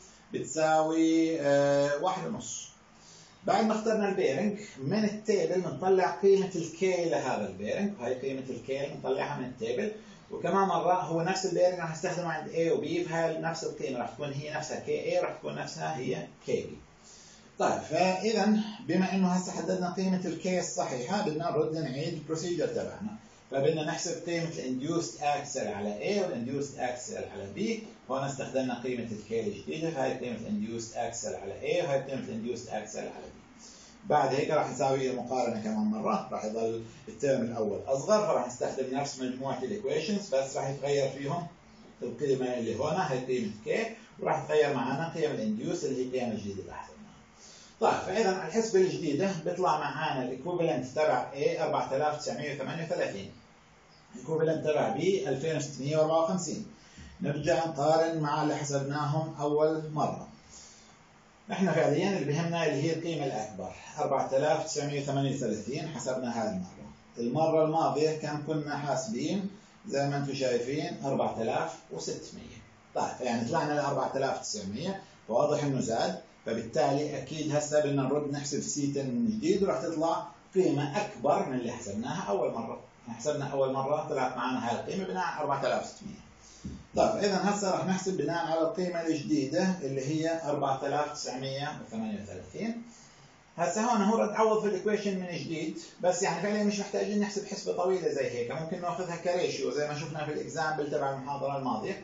بتساوي اه واحد ونص. بعد ما اخترنا البيرنج من التيبل بنطلع قيمه الكي لهذا البيرنج، وهي قيمه الكي بنطلعها من التيبل، وكمان مره هو نفس البيرنج راح نستخدمه عند A و B، فهي نفس القيمه راح تكون هي نفسها كي A راح تكون نفسها هي كي بي. طيب فاذا بما انه هسه حددنا قيمه الكي الصحيحه بدنا نرد نعيد البروسيجر تبعنا، فبدنا نحسب قيمه الانديوست اكسل على A والانديوست اكسل على B. هون استخدمنا قيمه الكي الجديده، فهي قيمه الانديوست اكسل على A وهي قيمه الانديوست اكسل على B. بعد هيك راح نساوي مقارنه كمان مره، راح يضل الترم الاول اصغر فراح نستخدم نفس مجموعه الايكويشنز بس راح يتغير فيهم القيمه اللي هون هي قيمه كي، وراح تغير معنا قيم الانديوست اللي هي القيمه الجديده اللي حسبناها. طيب فاذا على الحسبه الجديده بيطلع معنا الايكوفالنت تبع A أربعة آلاف وتسعمئة وثمانية وثلاثين، الايكوفالنت تبع B ألفين وستمئة وأربعة وخمسين. نرجع نقارن مع اللي حسبناهم اول مره. احنا فعليا اللي بهمنا اللي هي القيمه الاكبر أربعة آلاف وتسعمئة وثمانية وثلاثين حسبنا هذه المره. المره الماضيه كان كنا حاسبين زي ما انتم شايفين أربعة آلاف وستمئة. طيب يعني طلعنا ل أربعة آلاف وتسعمئة، فواضح انه زاد، فبالتالي اكيد هسه بدنا نرد نحسب سي عشرة من جديد وراح تطلع قيمه اكبر من اللي حسبناها اول مره. حسبنا اول مره طلعت معنا هاي القيمه بناء على أربعة آلاف وستمئة. طيب اذا هسه راح نحسب بناء على القيمه الجديده اللي هي أربعة آلاف وتسعمئة وثمانية وثلاثين. هسه هون هو رح نعوض في الايكويشن من جديد، بس يعني فعليا مش محتاجين نحسب حسبه طويله زي هيك، ممكن ناخذها كريشيو زي ما شفنا في الاكزامبل تبع المحاضره الماضيه.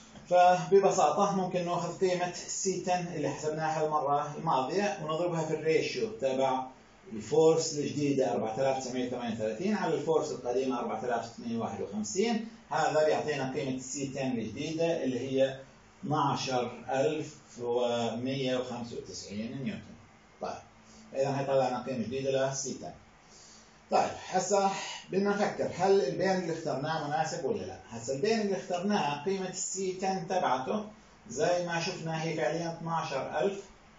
فببساطه ممكن ناخذ قيمه سي عشرة اللي حسبناها المره الماضيه ونضربها في الريشيو تبع الفورس الجديده أربعة آلاف وتسعمئة وثمانية وثلاثين على الفورس القديمه أربعة آلاف وستمئة وواحد وخمسين. هذا بيعطينا قيمه السي عشرة الجديده اللي هي اثناشر ألف ومئة وخمسة وتسعين نيوتن. طيب اذا حيطلعنا قيمه جديده للسي عشرة. طيب هسه بدنا نفكر هل البيرنج اللي اخترناه مناسب ولا لا. هسه البيرنج اللي اخترناه قيمه السي عشرة تبعته زي ما شفنا هي فعليا اثناشر ألف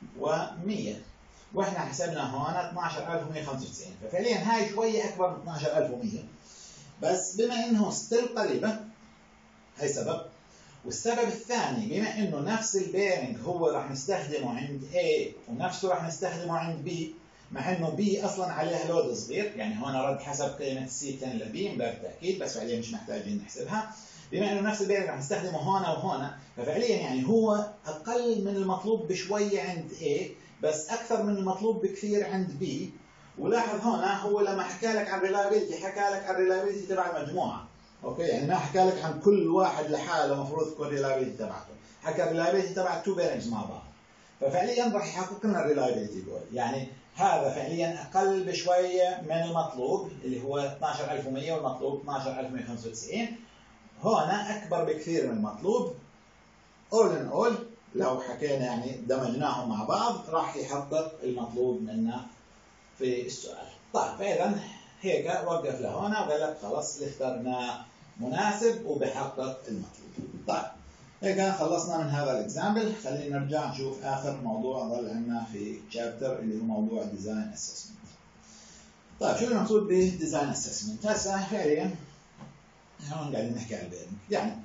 ومئة، واحنا حسبنا هون اثناشر ألف ومئة وخمسة وتسعين، ففعليا هاي شويه اكبر من اثناشر ألف ومئة، بس بما انه ستيل قريبه هي سبب. والسبب الثاني بما انه نفس البيرنج هو راح نستخدمه عند A ونفسه راح نستخدمه عند B، مع انه B اصلا عليها لود صغير، يعني هون رد حسب قيمه سي عشرة لبي من باب التاكيد بس فعليا مش محتاجين نحسبها. بما انه نفس البيرنج راح نستخدمه هون وهون، ففعليا يعني هو اقل من المطلوب بشويه عند A بس اكثر من المطلوب بكثير عند B. ولاحظ هون هو لما حكى لك عن ريلايبيلتي حكى لك عن ريلايبيلتي تبع المجموعه، اوكي، يعني ما حكى لك عن كل واحد لحاله المفروض تكون ريلايبيلتي تبعته، حكى الريلايبيلتي تبع التو بيرنجز مع بعض، ففعليا راح يحقق لنا الريلايبيلتي جول. يعني هذا فعليا اقل بشويه من المطلوب اللي هو اثناشر ألف ومئة والمطلوب اثناشر ألف ومئة وخمسة وتسعين، هون اكبر بكثير من المطلوب. all in all لو حكينا يعني دمجناهم مع بعض راح يحقق المطلوب منا في السؤال. طيب فاذا هيك وقف لهون وقال لك خلص اللي اخترناه مناسب وبحقق المطلوب. طيب هيك خلصنا من هذا الاكزامبل. خلينا نرجع نشوف اخر موضوع ظل عندنا في الشابتر اللي هو موضوع الديزاين اسسمنت. طيب شو المقصود بالديزاين اسسمنت؟ هسه فعليا هون قاعدين نحكي على البيرنج، يعني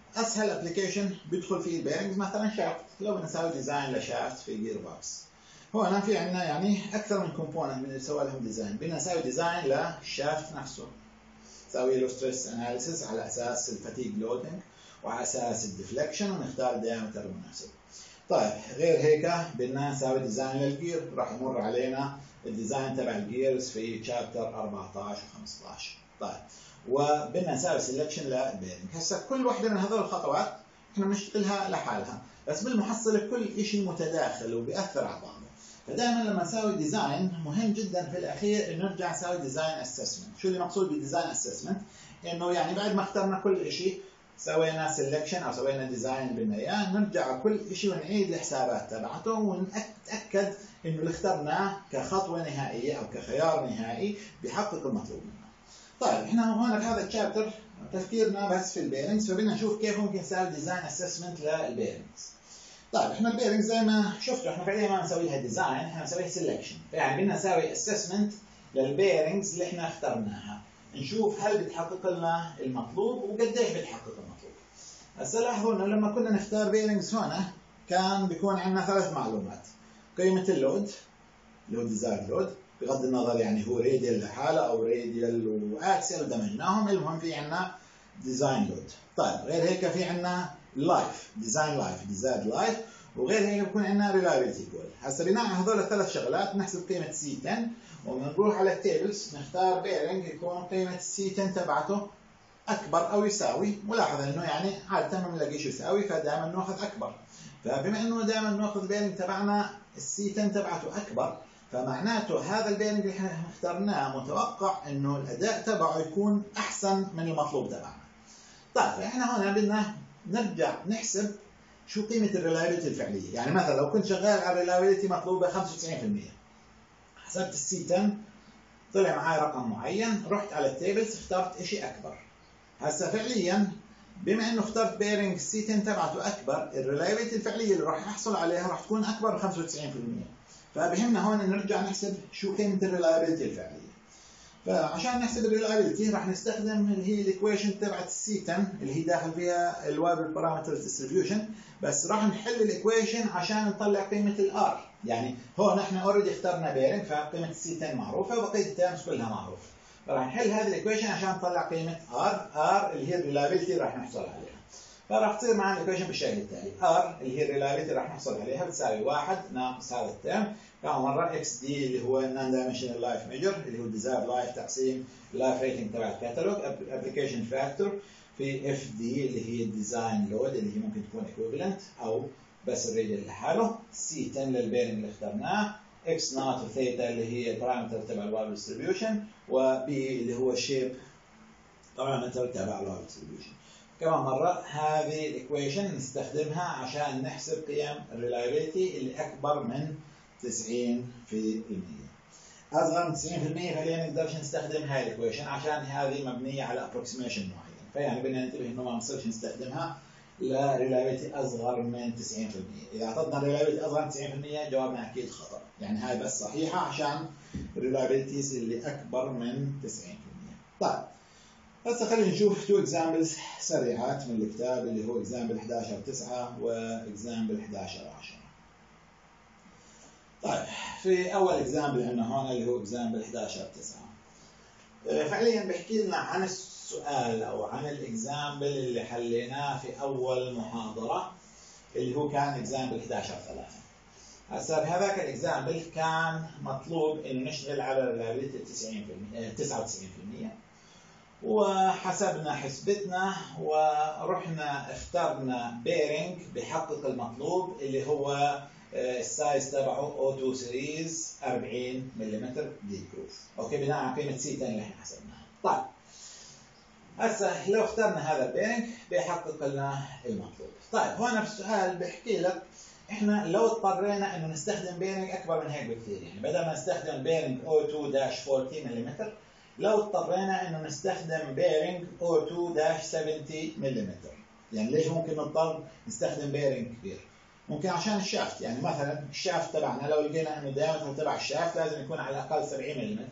اسهل ابلكيشن بيدخل فيه البيرنجز مثلا شافت، لو بنسوي ديزاين لشافت في جير بوكس، هون في عندنا يعني اكثر من كومبوننت بنسوي لهم ديزاين، بدنا نسوي ديزاين للشافت نفسه، نسوي له ستريس اناليسيس على اساس الفاتيج لودنج وعلى اساس الديفليكشن ونختار الديامتر المناسب. طيب غير هيك بدنا نسوي ديزاين للجير، راح يمر علينا الديزاين تبع الجيرز في شابتر أربعة عشر وخمسة عشر. طيب وبدنا نسوي سيلكشن للبيرنج. هسه كل وحده من هذول الخطوات احنا بنشتغلها لحالها، بس بالمحصله كل شيء متداخل وبيأثر على بعضه. فدائما لما نسوي ديزاين مهم جدا في الاخير انه نرجع نسوي ديزاين اسسمنت. شو اللي مقصود بالديزاين اسسمنت؟ انه يعني بعد ما اخترنا كل شيء سوينا سيلكشن او سوينا ديزاين بدنا اياه، نرجع كل شيء ونعيد الحسابات تبعته ونتاكد انه اللي اخترناه كخطوه نهائيه او كخيار نهائي بيحقق المطلوب منه. طيب احنا هون بهذا الشابتر تفكيرنا بس في البيرنجز، فبدنا نشوف كيف ممكن نسوي ديزاين اسسمنت للبيرنجز. طيب احنا البيرنجز زي ما شفتوا احنا فعليا ما نسويها ديزاين، احنا نسويها سيلكشن، يعني بدنا نسوي اسسمنت للبيرنجز اللي احنا اخترناها، نشوف هل بتحقق لنا المطلوب وقديش بتحقق المطلوب. هسه لاحظوا انه لما كنا نختار بيرنجز هون كان بيكون عندنا ثلاث معلومات، قيمه اللود اللي هو ديزاير لود، بغض النظر يعني هو راديال لحاله او راديال واكسل دمجناهم، المهم في عندنا ديزاين لود. طيب غير هيك في عندنا لايف، ديزاين لايف، ديزاير لايف، وغير هيك بكون عندنا ريلايبيلتي جول. هسه بناء على هذول الثلاث شغلات بنحسب قيمه سي عشرة وبنروح على التيبلز نختار بيرنج يكون قيمه سي عشرة تبعته اكبر او يساوي، ملاحظ انه يعني عاده ما بنلاقيش يساوي فدائما ناخذ اكبر. فبما انه دائما ناخذ بيرنج تبعنا السي عشرة تبعته اكبر، فمعناته هذا البيرنج اللي احنا اخترناه متوقع انه الاداء تبعه يكون احسن من المطلوب تبعنا. طيب احنا هون بدنا نرجع نحسب شو قيمه الريلايبيلتي الفعليه، يعني مثلا لو كنت شغال على الريلايبيلتي مطلوبه خمسة وتسعين بالمئة، حسبت السي عشرة طلع معي رقم معين، رحت على التيبلز اخترت شيء اكبر. هسه فعليا بما انه اخترت بيرنج السي عشرة تبعته اكبر، الريلايبيلتي الفعليه اللي راح احصل عليها راح تكون اكبر من خمسة وتسعين بالمئة. فبهمنا هون نرجع نحسب شو قيمه الريلايبيلتي الفعليه. فعشان نحسب الريلايبيلتي راح نستخدم اللي هي الايكويشن تبعت السي عشرة اللي هي داخل فيها الوابل بارامترز ديستريبيوشن، بس راح نحل الايكويشن عشان نطلع قيمه الار. يعني هون احنا اوريدي اخترنا بيرنج فقيمه السي عشرة معروفه وبقيه التيرمز كلها معروفه، فراح نحل هذه الايكويشن عشان نطلع قيمه ار. ار اللي هي الريلايبيلتي راح نحصل عليها، فراح تصير معنا الايكويشن بالشكل التالي: ار اللي هي الريلايبيلتي راح نحصل عليها بتساوي واحد ناقص هذا الترم كم مره اكس دي اللي هو النون دايمنشنال لايف ميجر اللي هو الديزاير لايف تقسيم اللايف ريتنج تبع الكاتالوج ابلكيشن فاكتور في اف دي اللي هي الديزاين لود اللي هي ممكن تكون ايكويفالنت او بس الراديال لحاله، سي عشرة للبيرنج اللي اخترناه، اكس نوت وثيتا اللي هي البارامتر تبع الوابل ديستريبيوشن، وبي اللي هو الشيب بارامتر تبع الوابل ديستريبيوشن. كمان مرة هذه الايكويشن نستخدمها عشان نحسب قيم الريلايبيلتي اللي أكبر من تسعين بالمئة. أصغر من تسعين بالمئة فعليا ما نقدرش نستخدم هاي الايكويشن عشان هذه مبنية على ابروكسيميشن معين، فيعني بدنا ننتبه إنه ما نصيرش نستخدمها لريلايبيلتي أصغر من تسعين بالمئة. إذا أعطتنا ريلايبيلتي أصغر من تسعين بالمئة جوابنا أكيد خطأ، يعني هاي بس صحيحة عشان الريلايبيلتيز اللي أكبر من تسعين بالمئة. طيب هسه خلينا نشوف تو اكزامبلز سريعات من الكتاب اللي هو اكزامبل أحد عشر تسعة واكزامبل أحد عشر عشرة. طيب في اول اكزامبل عندنا هون اللي هو اكزامبل أحد عشر تسعة، فعليا بيحكي لنا عن السؤال او عن الاكزامبل اللي حليناه في اول محاضره اللي هو كان اكزامبل أحد عشر ثلاثة. هسه بهذاك الاكزامبل كان مطلوب انه نشتغل على الريلايبيلتي تسعة وتسعين بالمئة، وحسبنا حسبتنا ورحنا اخترنا بيرنج بحقق المطلوب اللي هو السايز تبعه أو تو سيريز أربعين ملم ديب جروف، اوكي، بناء على قيمه سي عشرة اللي احنا حسبناها. طيب هسه لو اخترنا هذا البيرنج بيحقق لنا المطلوب. طيب هون في السؤال بيحكي لك احنا لو اضطرينا انه نستخدم بيرنج اكبر من هيك بكثير، يعني بدل ما نستخدم بيرنج أو تو أربعة عشر ملم لو اضطرينا انه نستخدم بيرنج أو تو سبعين ملم، يعني ليش ممكن نضطر نستخدم بيرنج كبير؟ ممكن عشان الشافت، يعني مثلا الشافت تبعنا لو لقينا انه الدايمتر تبع الشافت لازم يكون على الاقل سبعين ملم،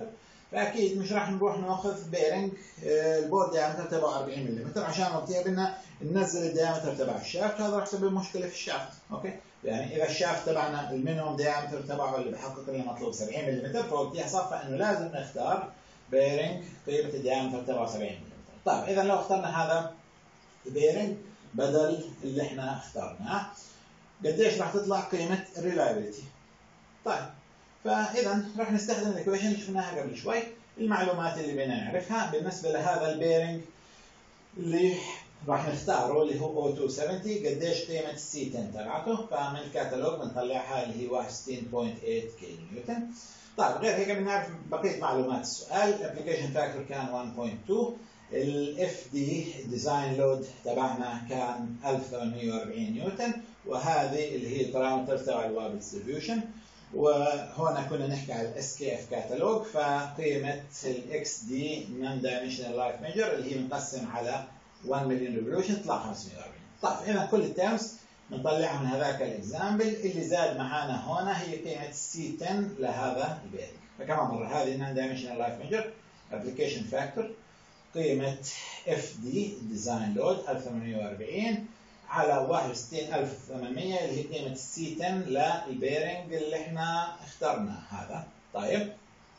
فاكيد مش راح نروح ناخذ بيرنج البور دايمتر تبعه أربعين ملم عشان وقتها بدنا ننزل الدايمتر تبع الشافت، هذا راح يسبب مشكله في الشافت. اوكي، يعني اذا الشافت تبعنا المينيموم دايمتر تبعه اللي بحقق لنا مطلوب سبعين ملم، فوقتها صفى انه لازم نختار بيرنج قيمه الدايمتر تبعه سبعين ملم. طيب اذا لو اخترنا هذا البيرنج بدل اللي احنا اخترناه، قديش راح تطلع قيمه الريلايبيليتي؟ طيب فاذا راح نستخدم الايكويشن اللي شفناها قبل شوي، المعلومات اللي بدنا نعرفها بالنسبه لهذا البيرنج اللي راح نختاره اللي هو أو مئتين وسبعين، قديش قيمه السي عشرة تبعته، فمن الكتالوج بنطلعها اللي هي واحد وستين فاصلة ثمانية كيلو نيوتن. طيب غير هيك بنعرف بقيه معلومات السؤال، الابلكيشن فاكتور كان واحد فاصلة اثنين، الاف دي ديزاين لود تبعنا كان ألف وثمانمئة وأربعين نيوتن، وهذه اللي هي البارامتر تبع الواب ديستريبيوشن. وهنا كنا نحكي على الاس كي اف كاتالوج، فقيمه الاكس دي نون دايمنشنال لايف ميجر اللي هي مقسم على واحد مليون ريفولوشن تطلع خمسمئة وأربعين. طيب اذا كل التيرمز بنطلعها من هذاك الاكزامبل، اللي زاد معانا هنا هي قيمه سي عشرة لهذا البيرنج. فكمان مره هذه نون دايمنشنال لايف ميجر ابلكيشن فاكتور، قيمه اف دي ديزاين لود ألف وثمانمئة وأربعين على واحد وستين ألف وثمانمئة اللي هي قيمة السي عشرة للبيرنج اللي احنا اخترناه هذا. طيب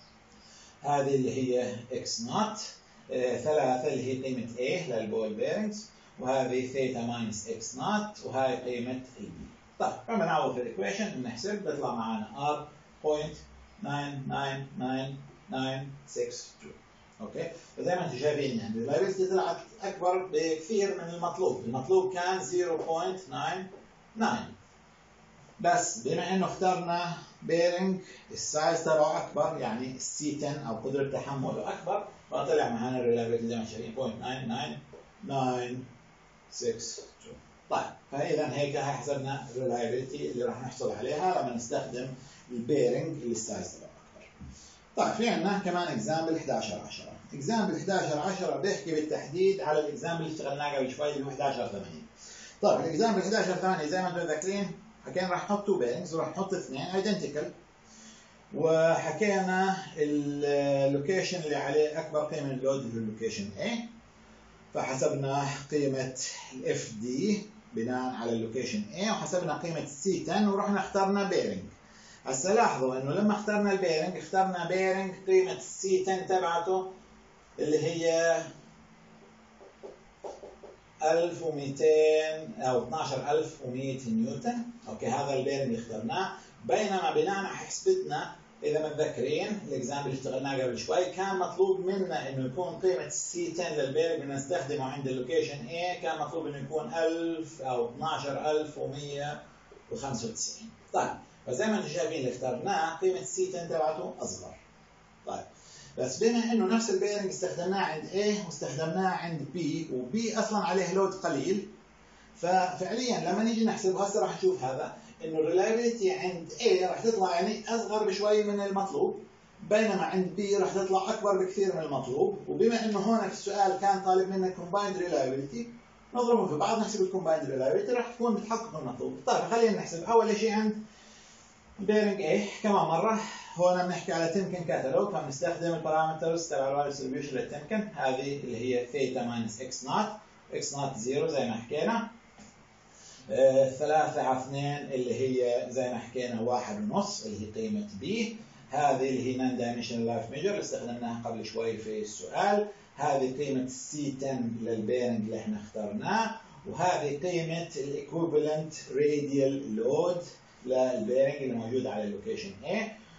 هذه اللي هي اكس نوت، ثلاثة اللي هي قيمة A للبول بيرنجز، وهذه ثيتا ماينس اكس نوت، وهي قيمة البي. طيب لما نعوض في الايكويشن بنحسب بيطلع معنا R صفر فاصلة تسعة تسعة تسعة تسعة ستة اثنين. اوكي، فزي ما انتم شايفين يعني الريلايبيلتي طلعت اكبر بكثير من المطلوب، المطلوب كان صفر فاصلة تسعة تسعة، بس بما انه اخترنا بيرنج السايز تبعه اكبر، يعني السي عشرة او قدره تحمله اكبر، فطلع معنا الريلايبيلتي زي ما شايفين صفر فاصلة تسعة تسعة تسعة ستة اثنين. طيب فاذا هيك هاي حسبنا الريلايبيلتي اللي راح نحصل عليها لما نستخدم البيرنج اللي السايز تبعه. طيب في عندنا كمان اكزامبل أحد عشر عشرة. اكزامبل أحد عشر عشرة بيحكي بالتحديد على الاكزامبل اللي اشتغلناه قبل شوي اللي هو أحد عشر ثمانين. طيب الاكزامبل أحد عشر ثمانية زي ما انتم ذاكرين حكينا راح نحط تو بيرنجز وراح نحط اثنين ايدنتيكال، وحكينا اللوكيشن اللي عليه اكبر قيمه من اللود اللي هو اللوكيشن A، فحسبنا قيمه الاف دي بناء على اللوكيشن A، وحسبنا قيمه السي عشرة ورحنا اخترنا بيرنج. هسه لاحظوا انه لما اخترنا البيرنج اخترنا بيرنج قيمه السي عشرة تبعته اللي هي ألف ومئتين او اثناشر ألف ومئة نيوتن. اوكي، هذا البيرنج اللي اخترناه، بينما بناء على حسبتنا اذا متذكرين الاكزامبل اللي اشتغلناه قبل شوي كان مطلوب منا انه يكون قيمه السي عشرة للبيرنج اللي نستخدمه عند اللوكيشن A كان مطلوب انه يكون ألف او اثناشر ألف ومئة وخمسة وتسعين. طيب فزي ما انتم شايفين اللي اخترناه قيمه السي عشرة تبعته اصغر. طيب بس بما انه نفس البيرنج استخدمناه عند A واستخدمناه عند B، وB اصلا عليه لود قليل، ففعليا لما نيجي نحسب هسه راح نشوف هذا انه الريلايبيلتي عند A راح تطلع يعني اصغر بشوي من المطلوب، بينما عند B راح تطلع اكبر بكثير من المطلوب. وبما انه هون في السؤال كان طالب منا كومبايند ريلايبيلتي، نضربهم في بعض نحسب الكومبايند ريلايبيلتي راح تكون بتحقق المطلوب. طيب خلينا نحسب اول شيء عند بيرنج A كمان مره. هون بنحكي على تيمكن كاتالوج، فبنستخدم البارامترز تبع الوال ديستريبيوشن للتيمكن، هذه اللي هي ثيتا ماينس اكس نوت، اكس نوت زيرو زي ما حكينا، آه ثلاثة على اثنين اللي هي زي ما حكينا واحد ونص اللي هي قيمة B، هذه اللي هي نون دايمنشنال لايف ميجر اللي استخدمناها قبل شوي في السؤال، هذه قيمة سي عشرة للبيرنج اللي احنا اخترناه، وهذه قيمة الايكوفالنت راديال لود للبيرنج اللي موجود على اللوكيشن A،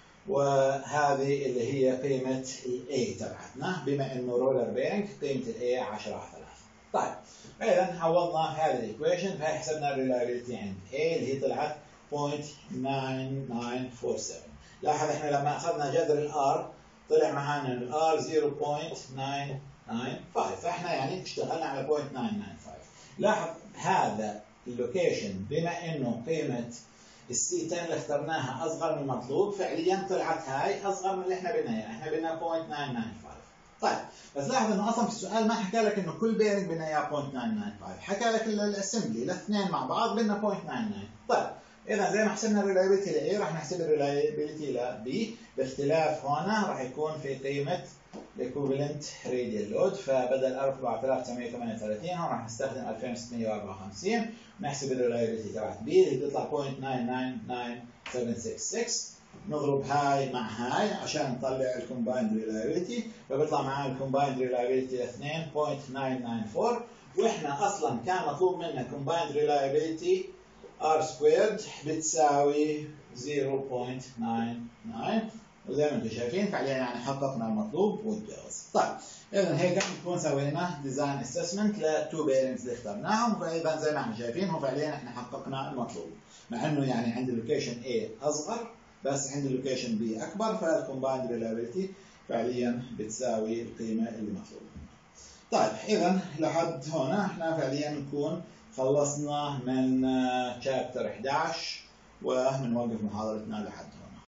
وهذه اللي هي قيمة ال A تبعتنا بما انه رولر بيرنج قيمة ال A عشرة على ثلاثة. طيب اذا عوضنا هذه الايكويشن فهي حسبنا الريلايبيلتي عند A اللي هي طلعت صفر فاصلة تسعة تسعة أربعة سبعة. لاحظ احنا لما اخذنا جذر الار طلع معنا الار صفر فاصلة تسعة تسعة خمسة، فاحنا يعني اشتغلنا على صفر فاصلة تسعة تسعة خمسة. لاحظ هذا اللوكيشن بما انه قيمة السي عشرة اللي اخترناها اصغر من المطلوب، فعليا طلعت هاي اصغر من اللي احنا بدنا اياه، احنا بدنا صفر فاصلة تسعة تسعة خمسة. طيب بس لاحظ انه اصلا في السؤال ما حكى لك انه كل بيرنج بدنا اياه صفر فاصلة تسعة تسعة خمسة، حكى لك الاسمبلي الاثنين مع بعض بدنا صفر فاصلة تسعة تسعة. طيب اذا زي ما حسبنا الريلايبيلتي ل A راح نحسب الريلايبيلتي ل B، باختلاف هنا راح يكون في قيمه الايكوفالنت راديال لود، فبدل أربعة آلاف وتسعمية وثمانية وثلاثين هون راح نستخدم ألفين وستمية وأربعة وخمسين ونحسب الريلايبيلتي تبعت B اللي بتطلع صفر فاصلة تسعة تسعة تسعة سبعة ستة ستة. نضرب هاي مع هاي عشان نطلع الكومبايند ريلايبيلتي، فبيطلع معنا الكومبايند ريلايبيلتي اثنين فاصلة تسعة تسعة أربعة، واحنا اصلا كان مطلوب منا كومبايند ريلايبيلتي R سكويرد بتساوي صفر فاصلة تسعة تسعة، وزي ما انتم شايفين فعليا يعني حققنا المطلوب والجواز. طيب اذا هيك نكون سوينا ديزاين اسسمنت لتو بيرنتس اللي اخترناهم، فاذا زي ما احنا شايفين هو فعليا احنا حققنا المطلوب، مع انه يعني عند اللوكيشن A اصغر بس عند اللوكيشن B اكبر، فالكومبايند ريلايبيلتي فعليا بتساوي القيمه اللي مطلوبه. طيب اذا لحد هنا احنا فعليا نكون خلصنا من شابتر إحدى عشر وبنوقف محاضرتنا لحد هنا.